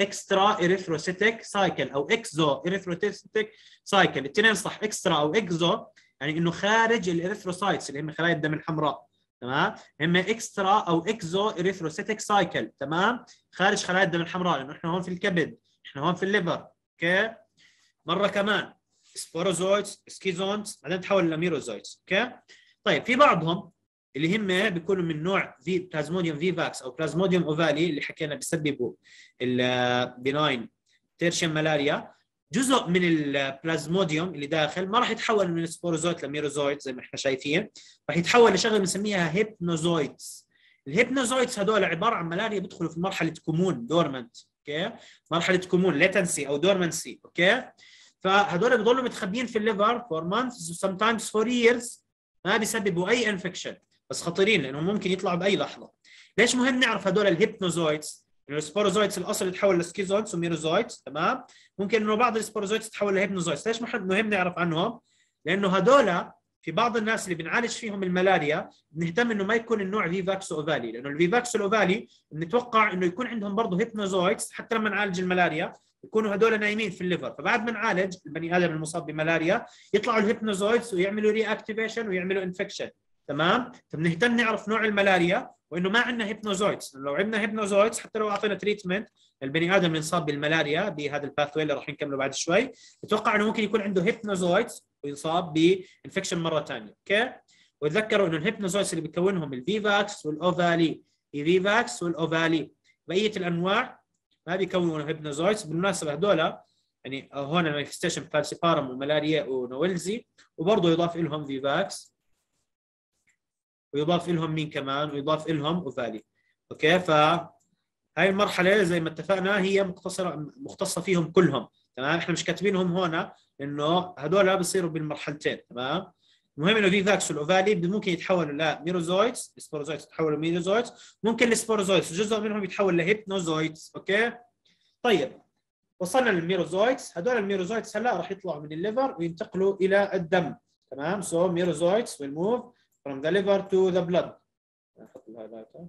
او اكزو اريثروسيتيك سايكل. الاثنين صح، اكسترا او اكزو يعني انه خارج الاريثروسايتس اللي هم خلايا الدم الحمراء. تمام، هم اكسترا او اكزو اريثروسيتيك سايكل. تمام، خارج خلايا الدم الحمراء، لانه احنا هون في الكبد، احنا هون في الليفر. اوكي، مره كمان سبوروزويتس، سكيزونتس، بعدين تحول لميروزويتس. اوكي، طيب في بعضهم اللي هم بيكونوا من نوع في بلازموديوم فيفاكس او بلازموديوم اوفالي اللي حكينا بيسببوا البناين تيرشيم ملاريا. جزء من البلازموديوم اللي داخل ما راح يتحول من سبوروزويت لميروزويت زي ما احنا شايفين، راح يتحول لشغله بنسميها هيبنوزويتس. الهيبنوزويتس هذول عباره عن ملاريا بيدخلوا في مرحله كومون دورمنت. اوكي، مرحله كومون ليتنسي او دورمنسي. اوكي، فهدول بيضلوا متخبيين في الليفر for months sometimes for years، ما بيسببوا اي انفكشن، بس خطيرين لانهم ممكن يطلعوا باي لحظه. ليش مهم نعرف هدول الهيبنوزويتس؟ انه السبوروزويتس الاصل يتحول لسكيزويتس وميروزويتس. تمام، ممكن انه بعض السبوروزويتس تتحول لهيبنوزويتس. ليش مهم نعرف عنهم؟ لانه هدول في بعض الناس اللي بنعالج فيهم الملاريا بنهتم انه ما يكون النوع فيفاكس اوفالي، لانه الفيفاكس الاوفالي بنتوقع انه يكون عندهم برضه هيبنوزويتس حتى لما نعالج الملاريا يكونوا هدول نايمين في الليفر، فبعد ما نعالج البني ادم المصاب بملاريا يطلعوا الهيبنوزويتس ويعملوا ري اكتيفيشن ويعملوا انفكشن. تمام، فبنهتم نعرف نوع الملاريا وانه ما عندنا هيبنوزويتس. لو عندنا هيبنوزويتس حتى لو اعطينا تريتمنت البني ادم اللي انصاب بالملاريا بهذا الباثوي اللي راح نكمله بعد شوي، نتوقع انه ممكن يكون عنده هيبنوزويتس ويصاب بانفكشن مره ثانيه. اوكي، وتذكروا انه الهيبنوزويتس اللي بيكونهم الفيفاكس والاوفالي، الفيفاكس والاوفالي، بقيه الانواع ما بيكونوا هيبنوزويتس. بالمناسبه هذول يعني هون مانيفستيشن فالسيبارم وملاريا ونويلزي، وبرضه يضاف لهم فيفاكس، ويضاف لهم مين كمان؟ ويضاف لهم اوفالي. اوكي، فهاي المرحله زي ما اتفقنا هي مختصه فيهم كلهم. تمام، احنا مش كاتبينهم هون انه هذول بيصيروا بالمرحلتين. تمام، المهم انه فيفاكس والاوفالي ممكن يتحولوا لميروزويتس، السبوروزويتس يتحولوا لميروزويتس، ممكن السبوروزويتس جزء منهم يتحول لهيبنوزويتس. اوكي طيب، وصلنا للميروزويتس. هذول الميروزويتس هلا راح يطلعوا من الليفر وينتقلوا الى الدم. تمام، سو ميروزويتس will move from the liver to the blood. نحط الهايلايتر.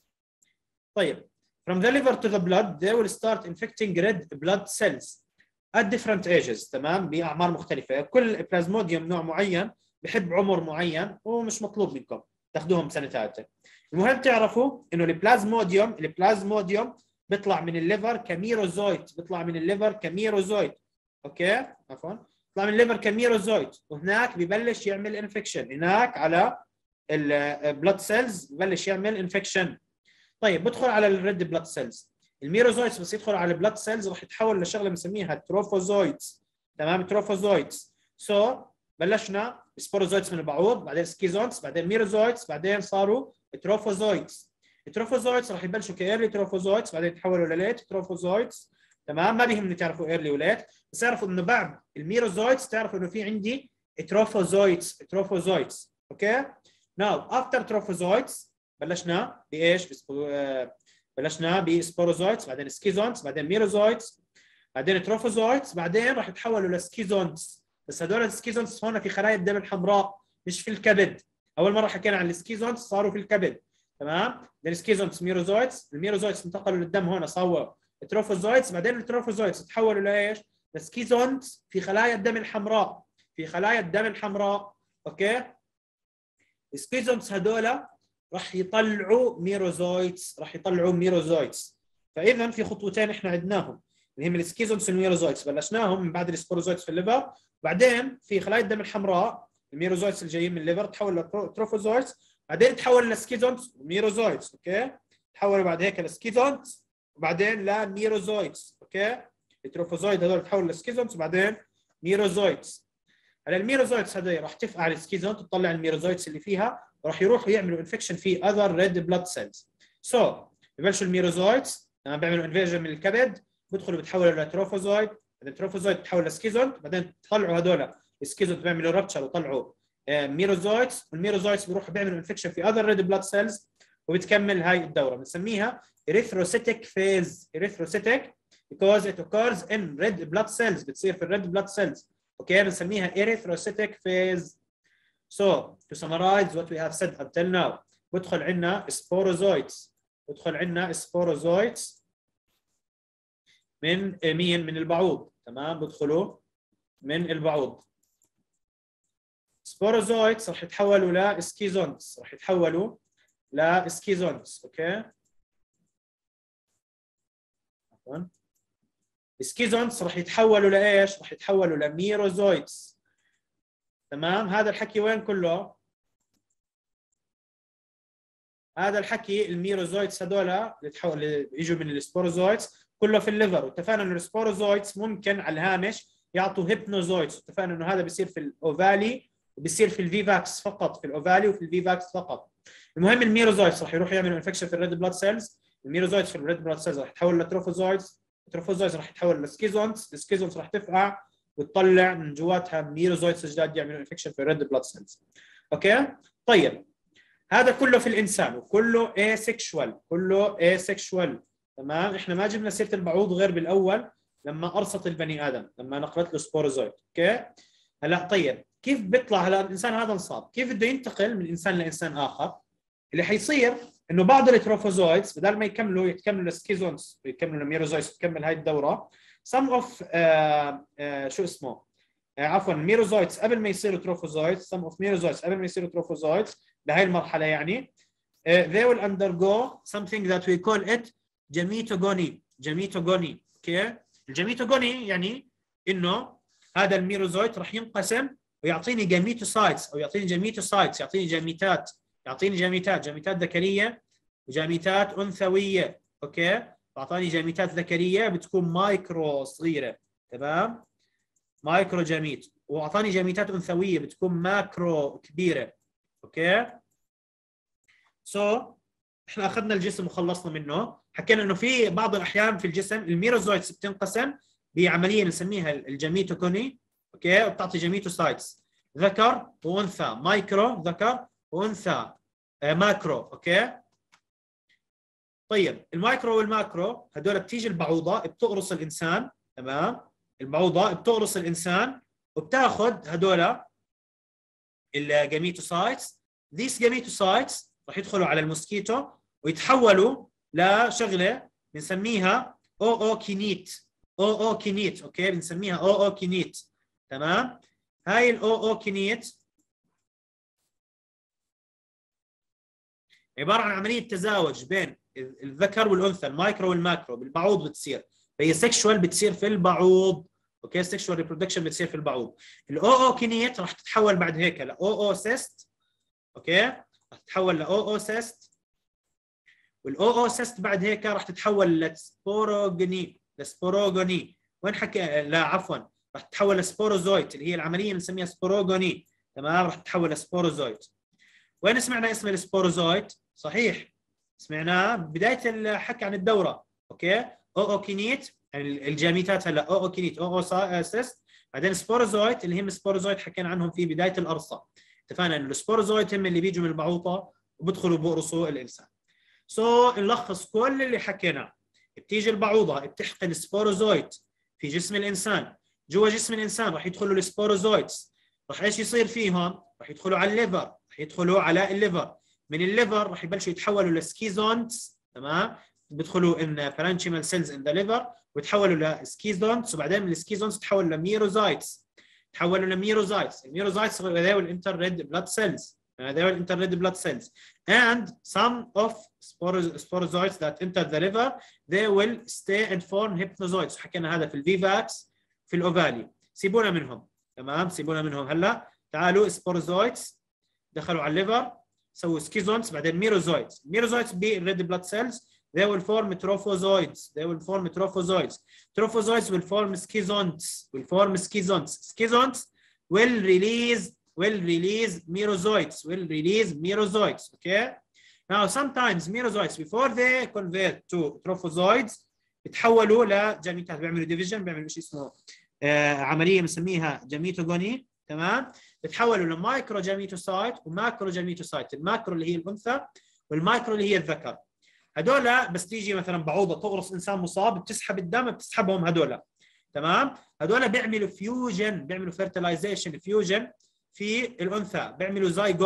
طيب، from the liver to the blood they will start infecting red blood cells at different ages. تمام، باعمار مختلفه. كل بلازموديوم نوع معين بحب عمر معين ومش مطلوب منكم تاخذوهم سنه ثالثه. المهم تعرفوا انه البلازموديوم بيطلع من الليفر كميروزويت، بيطلع من الليفر كميروزويت. اوكي عفوا، بيطلع من الليفر كميروزويت، وهناك ببلش يعمل انفكشن، هناك على البلاد سيلز ببلش يعمل انفكشن. طيب، بدخل على الريد بلاد سيلز. الميروزويتس بس يدخل على البلاد سيلز راح يتحول لشغله بنسميها تروفوزويتس. تمام، تروفوزويتس. بلشنا سبوروزويتس من البعوض، بعدين سكيزونتس، بعدين ميروزويتس، بعدين صاروا تروفوزويتس. التروفوزويتس راح يبلشوا كايرلي تروفوزويتس، بعدين يتحولوا لليت تروفوزويتس. تمام، ما بيهمني تعرفوا ايرلي وليت، بس اعرفوا انه بعد الميروزويتس تعرفوا انه في عندي تروفوزويتس. اوكي ناو افتر تروفوزويتس بلشنا بايش؟ بلشنا بسبوروزويتس، بعدين سكيزونتس، بعدين ميروزويتس، بعدين تروفوزويتس، بعدين راح يتحولوا لسكيزونتس. بس هذول السكيزونتس هون في خلايا الدم الحمراء مش في الكبد. اول مره حكينا عن السكيزونتس صاروا في الكبد. تمام، السكيزونتس ميروزويتس، الميروزويتس انتقلوا للدم هون صاروا تروفوزويتس، بعدين التروفوزويتس تحولوا لايش؟ لسكيزونتس في خلايا الدم الحمراء، في خلايا الدم الحمراء. اوكي، السكيزونتس هذول راح يطلعوا ميروزويتس. فاذا في خطوتين احنا عدناهم اللي هم السكيزونتس والميروزويتس، بلشناهم من بعد السبوروزويتس في الليفر، بعدين في خلايا الدم الحمراء الميروزويتس اللي جايين من الليفر تحول لتروفوزويتس، بعدين تحول لسكيزونتس وميروزويتس. اوكي، تحولوا بعد هيك لسكيزونتس وبعدين لميروزويتس. اوكي، التروفوزويد هذول تحولوا لسكيزونتس وبعدين ميروزويتس. على الميروزويتس هذول راح تفقع السكيزونت وتطلع الميروزويتس اللي فيها، وراح يروحوا يعملوا انفكشن في other red blood cells. ببلشوا الميروزويتس لما بيعملوا انفيجن من الكبد، بيدخلوا بتحولوا لتروفوزويد، بعدين التروفوزويد بتحول لسكيزونت، بعدين طلعوا هذول السكيزونت بيعملوا رابتشر وطلعوا ميروزويتس، والميروزويتس بيروحوا بيعملوا انفكشن في other red blood cells، وبتكمل هاي الدوره. بنسميها erythrocytic phase. erythrocytic because it occurs in red blood cells، بتصير في الريد blood cells. اوكي، بنسميها erythrocytic phase. So to summarize what we have said until now، بدخل عندنا سبوروزويتس من مين؟ من البعوض. تمام، بدخلوا من البعوض. سبوروزويتس راح يتحولوا لسكيزونتس، اوكي عفوا. السكيزونتس راح يتحولوا لايش؟ راح يتحولوا لميروزويتس. تمام، هذا الحكي وين كله؟ هذا الحكي الميروزويتس هذول اللي يجوا من السبوروزويتس كله في الليفر، واتفقنا انه السبوروزويتس ممكن على الهامش يعطوا هيبنوزويتس، اتفقنا انه هذا بيصير في الاوفالي وبيصير في الفيفاكس فقط، في الاوفالي وفي الفيفاكس فقط. المهم الميروزويتس راح يروحوا يعملوا انفكشن في الريد بلاد سيلز، الميروزويتس في الريد بلاد سيلز راح يتحول لتروفوزويتس، التروفوزويتس راح يتحول لسكيزونتس، السكيزونتس راح تفقع وتطلع من جواتها ميروزويتس جداد يعملوا انفكشن في الريد بلاد سيلز. اوكي طيب، هذا كله في الانسان وكله asexual. تمام، احنا ما جبنا سيره البعوض غير بالاول لما قرصت البني ادم، لما نقلت له سبوروزويد. اوكي هلا طيب، كيف بيطلع هلا الانسان هذا انصاب؟ كيف بده ينتقل من انسان لانسان اخر؟ اللي حيصير انه بعض التروفوزويدز بدل ما يكملوا لسكيزونز ويكملوا لميروزويدز تكمل هاي الدوره، some of شو اسمه عفوا ميروزويدز قبل ما يصيروا تروفوزويدز، some of ميروزويدز قبل ما يصيروا تروفوزويدز بهاي المرحله يعني they will undergo something that we call it جميتوغوني. اوكي، الجميتوغوني يعني انه هذا الميروزويد راح ينقسم ويعطيني جاميتوسايتس او يعطيني جاميتوسايتس، يعطيني جاميتات، يعطيني جاميتات ذكريه وجاميتات انثويه. اوكي، واعطاني جاميتات ذكريه بتكون مايكرو صغيره، تمام، مايكرو جاميت، واعطاني جاميتات انثويه بتكون ماكرو كبيره. اوكي، احنا اخذنا الجسم وخلصنا منه. حكينا انه في بعض الاحيان في الجسم الميروزويتس بتنقسم بعمليه بنسميها الجاميتوكوني. اوكي، وبتعطي جاميتوسايتس ذكر وانثى، مايكرو ذكر وانثى ماكرو. اوكي، طيب المايكرو والماكرو هدول بتيجي البعوضه بتقرص الانسان، تمام، البعوضه بتقرص الانسان وبتاخذ هدول الجاميتوسايتس. these جاميتوسايتس راح يدخلوا على الموسكيتو ويتحولوا لشغله بنسميها او كينيت. او كينيت، اوكي، بنسميها او كينيت، تمام. هاي الاو كينيت عباره عن عمليه تزاوج بين الذكر والانثى، المايكرو والماكرو، بالبعوض بتصير، فهي سكشوال بتصير في البعوض. اوكي، سكشوال ريبرودكشن بتصير في البعوض. الاو كينيت راح تتحول بعد هيك لاو سيست. اوكي، راح تتحول لاو سيست، والاو سيست بعد هيك راح تتحول لسبوروجوني. وين حكي؟ لا عفوا، راح تتحول لسبوروزويت، اللي هي العمليه اللي بنسميها سبوروجوني، تمام، راح تتحول لسبوروزويت. وين سمعنا اسم السبوروزويت؟ صحيح، سمعناه بدايه الحكي عن الدوره. اوكي، او كينيت يعني الجاميتات، هلا او كينيت او سيست، بعدين سبوروزويت اللي هم السبوروزويت حكينا عنهم في بدايه القرصه. اتفقنا انه السبوروزويت هم اللي بيجوا من البعوضه وبدخلوا بقرصوا الانسان. نلخص كل اللي حكيناه. بتيجي البعوضه بتحقن سبوروزويت في جسم الانسان، جوا جسم الانسان راح يدخلوا السبوروزويتس، راح ايش يصير فيهم؟ راح يدخلوا على الليفر، راح يدخلوا على الليفر، من الليفر راح يبلشوا يتحولوا لسكيزونتس، تمام، بيدخلوا ان بارانشيمال سيلز ان ذا ليفر ويتحولوا لسكيزونتس، وبعدين من السكيزونتس تحولوا لميروزايتس. الميروزايتس they will enter red blood cells. They will enter red blood cells. And some of sporozoites that enter the liver, they will stay and form hypnozoites. حكينا هذا في الفيفاكس، في الأوفالي. سيبونا منهم، تمام، سيبونا منهم. هلا تعالوا سبوروزويتس دخلوا على الليفر، سووا سكيزونتس، بعدين ميروزويتس. ميروزويتس بالريد بلاد سيلز they will form trophozoites. Trophozoites will form schizonts. Schizonts will release merozoites. Okay, now sometimes merozoites before they convert to trophozoites بتحولوا لجاميتات، بيعملوا ديفيجن، بيعملوا شيء اسمه عمليه بنسميها جاميتوجوني، تمام، بتحولوا لمايكرو جاميتوسايت وماكرو جاميتوسايت. الماكرو اللي هي الانثى والمايكرو اللي هي الذكر. هدول بس تيجي مثلا بعوضه تقرص انسان مصاب بتسحب الدم، بتسحبهم هدول، تمام، هدول بيعملوا فيوجن، بيعملوا فيرتلايزيشن فيوجن في الانثى، بيعملوا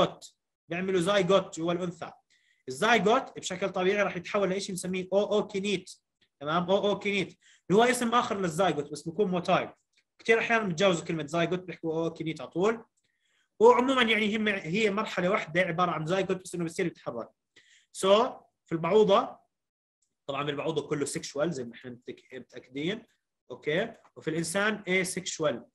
زايجوت جوا الانثى. الزايجوت بشكل طبيعي راح يتحول لايش بنسميه او كينيت، تمام، او كينيت اللي هو اسم اخر للزايجوت بس بيكون موتايل. كثير احيانا بتجاوزوا كلمه زايجوت بيحكوا او كينيت على طول، وعموما يعني هي مرحله واحده عباره عن زايجوت بس انه بيصير يتحرك. في البعوضه طبعا بالبعوضه كله سيكشوال زي ما احنا متاكدين، اوكي، وفي الانسان asexual.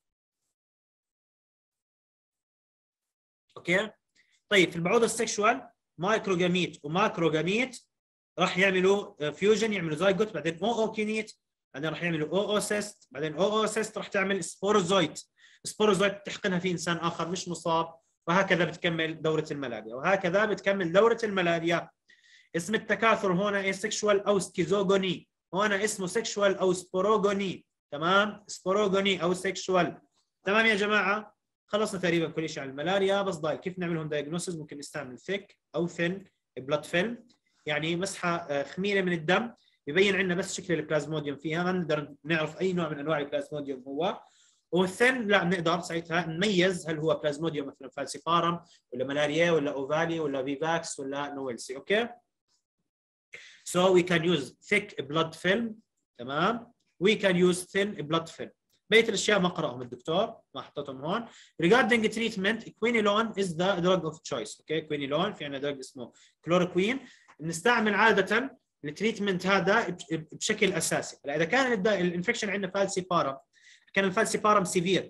اوكي، طيب في البعوضه السكشوال مايكروجاميت وماكروجاميت راح يعملوا فيوجن، يعملوا زايجوت، بعدين او كينيت، بعدين راح يعملوا او سيست، بعدين او سيست راح تعمل سبوروزويت تحقنها في انسان اخر مش مصاب، وهكذا بتكمل دوره الملاريا. اسم التكاثر هنا asexual او سكيزوغوني، هنا اسمه سكشوال او سبوروغوني، تمام، سبوروغوني او سكشوال. تمام يا جماعه، خلصنا تقريبا كل شيء عن الملاريا، بس ضايل كيف نعملهم دايجنوستس. ممكن نستعمل ثيك او ثين بلاد فيلم، يعني مسحه خميره من الدم يبين عندنا بس شكل البلازموديوم فيها، ما نقدر نعرف اي نوع من انواع البلازموديوم هو. والثين لا نقدر ساعتها نميز هل هو بلازموديوم مثلا فالسيبارم ولا ملاريا ولا اوفالي ولا فيفاكس ولا نويلسي. اوكي، so we can use thick blood film، تمام، we can use thin blood film. بقية الأشياء ما قرأهم الدكتور، ما حطيتهم هون. Regarding treatment, quinolone is the drug of choice. Okay, quinolone في عندنا drug اسمه كلوروكوين، بنستعمل عادة التريتمنت هذا بشكل أساسي. إذا كان الانفكشن عندنا فالسيبارم، كان الفالسيبارم سيفير،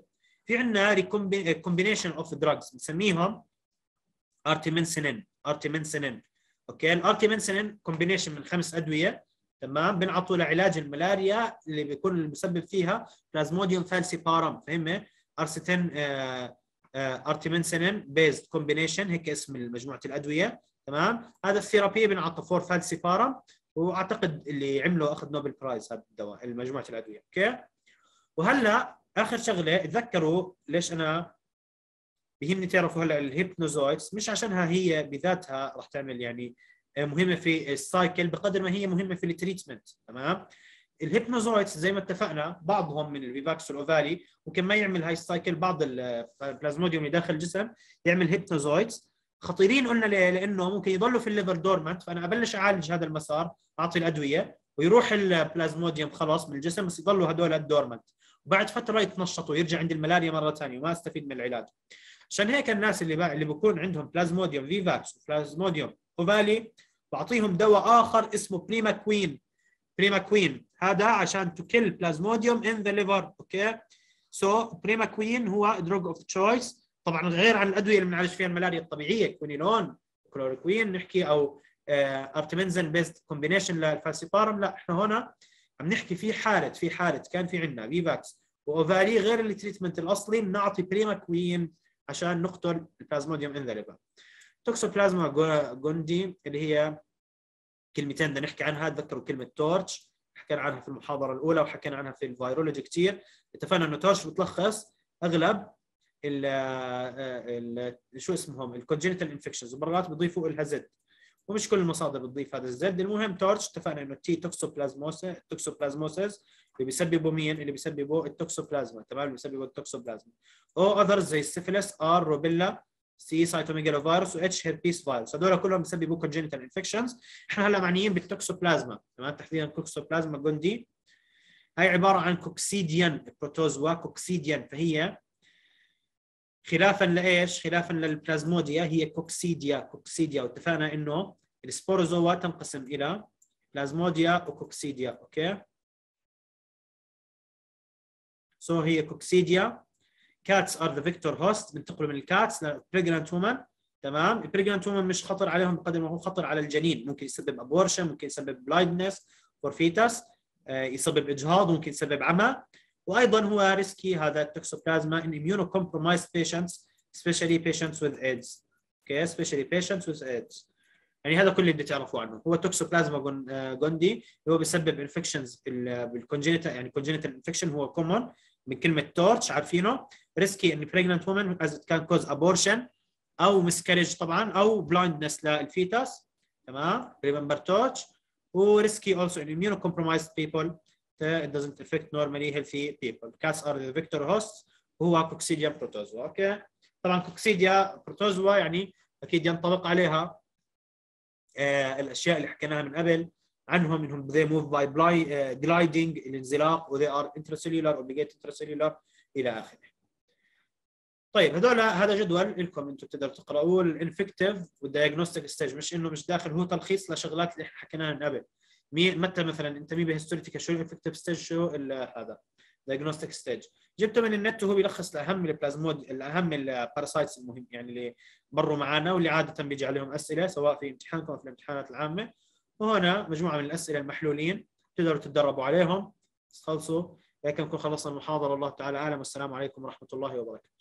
في عندنا كومبينيشن اوف دراجز بنسميهم ارتيمنسينين. اوكي، الارتيمنسينين كومبينيشن من 5 ادويه، تمام، بنعطوا لعلاج الملاريا اللي بيكون المسبب فيها بلازموديوم فالسيبارم، فهمت؟ ارستين ارتيمنسينين بيزد كومبينيشن، هيك اسم مجموعه الادويه، تمام. هذا الثيرابي بنعطى فور فالسيبارم، واعتقد اللي عمله اخذ نوبل برايز هذا الدواء، مجموعه الادويه. اوكي، وهلا اخر شغله تذكروا ليش انا بيهمني تعرفوا هلا الهيبنوزويدز، مش عشانها هي بذاتها راح تعمل يعني مهمه في السايكل بقدر ما هي مهمه في التريتمنت، تمام. الهيبنوزويدز زي ما اتفقنا بعضهم من الفيفاكس والاوفالي ممكن ما يعمل هاي السايكل، بعض البلازموديوم اللي داخل الجسم يعمل هيبنوزويدز. خطيرين قلنا ليه؟ لانه ممكن يضلوا في الليفر دورمنت، فانا ابلش اعالج هذا المسار، اعطي الادويه ويروح البلازموديوم خلاص من الجسم، بس يضلوا هدول الدورمنت، وبعد فتره يتنشطوا ويرجع عند الملاريا مره ثانيه وما استفيد من العلاج. عشان هيك الناس اللي بيكون عندهم بلازموديوم فيفاكس وبلازموديوم اوفالي بعطيهم دواء اخر اسمه بريماكوين، هذا عشان تو كيل بلازموديوم ان ذا ليفر. اوكي، سو بريماكوين هو دروج اوف تشويس، طبعا غير عن الادويه اللي بنعالج فيها الملاريا الطبيعيه، كوينيلون، كلوروكوين نحكي، او ارتمنزن بيست كومبينيشن للفالسيبارم. لا، احنا هنا عم نحكي في حاله كان في عندنا فيفاكس واوفالي غير التريتمنت الاصلي، بنعطي بريماكوين عشان نقتل البلازموديوم ان ذا ليفر. توكسوبلازما جوندي اللي هي كلمتين بدنا نحكي عنها، تذكروا كلمه تورش، حكينا عنها في المحاضره الاولى وحكينا عنها في الفيرولوجي كثير. اتفقنا انه تورش بتلخص اغلب شو اسمهم الكونجنتال انفكشنز، ومرات بيضيفوا لها زد، ومش كل المصادر بتضيف هذا الزد. المهم تورش اتفقنا انه تي توكسوبلازموسيس اللي بيسببوا مين؟ اللي بيسببوا التوكسوبلازما، تمام، اللي بيسببوا التوكسوبلازما. او اذرز زي السيفيلس، ار روبيلا، سي سايتوميجالوفيروس، واتش هيربيس فيروس، هذول كلهم بيسببوا كونجنتال انفكشنز. احنا هلا معنيين بالتوكسوبلازما، تمام، تحديدا توكسوبلازما جوندي. هاي عباره عن كوكسيديان بروتوزوا، كوكسيديان، فهي خلافا لايش؟ خلافا للبلازموديا هي كوكسيديا، واتفقنا انه السبوروزوا تنقسم الى بلازموديا وكوكسيديا. اوكي، سو هي كوكسيديا. كاتس ار ذا فيكتور هوست، بنتقلوا من الكاتس للبريجنانت وومن، تمام. البريجنانت وومن مش خطر عليهم بقدر ما هو خطر على الجنين، ممكن يسبب ابورشن، ممكن يسبب بلايندنس فور فيتس، يسبب اجهاض، ممكن يسبب عمى. وايضا هو ريسكي هذا التوكسوبلازما ان immunocompromised patients especially patients with AIDS. اوكي، especially patients with AIDS. يعني هذا كل اللي بدي تعرفوه عنه. هو توكسوبلازما جوندي اللي هو بيسبب انفكشنز بالكونجنتال، يعني كونجنتال انفكشن هو كومون من كلمه تورش عارفينه. ريسكي ان بريجننت وومن از كان كوز ابورشن او مسكريج طبعا، او بلايندنس للفيتاس، تمام، ريمبر تورش. وريسكي also in immunocompromised people it doesn't affect normally healthy people. Cats are the vector hosts. وهو كوكسيديا بروتوزوا. اوكي، طبعا كوكسيديا بروتوزوا يعني اكيد ينطبق عليها الاشياء اللي حكيناها من قبل عنهم، انهم they move by gliding، الانزلاق، و they are intracellular obligate intracellular الى اخره. طيب هذا جدول لكم انتم بتقدروا تقراوه، الانفكتيف والدايجنوستيك ستيج، مش انه مش داخل، هو تلخيص لشغلات اللي احنا حكيناها من قبل. متى مثلا انت مي بهيستوريتيكا شو الانفكتيف ستيج، شو هذا دايجنوستيك ستيج. جبته من النت وهو بيلخص الاهم البلازمود، الاهم الباراسايتس المهم يعني اللي مروا معنا واللي عاده بيجي عليهم اسئله سواء في امتحانكم او في الامتحانات العامه. وهنا مجموعه من الاسئله المحلولين تقدروا تتدربوا عليهم. خلصوا هيك نكون خلصنا المحاضره. الله تعالى اعلم، والسلام عليكم ورحمه الله وبركاته.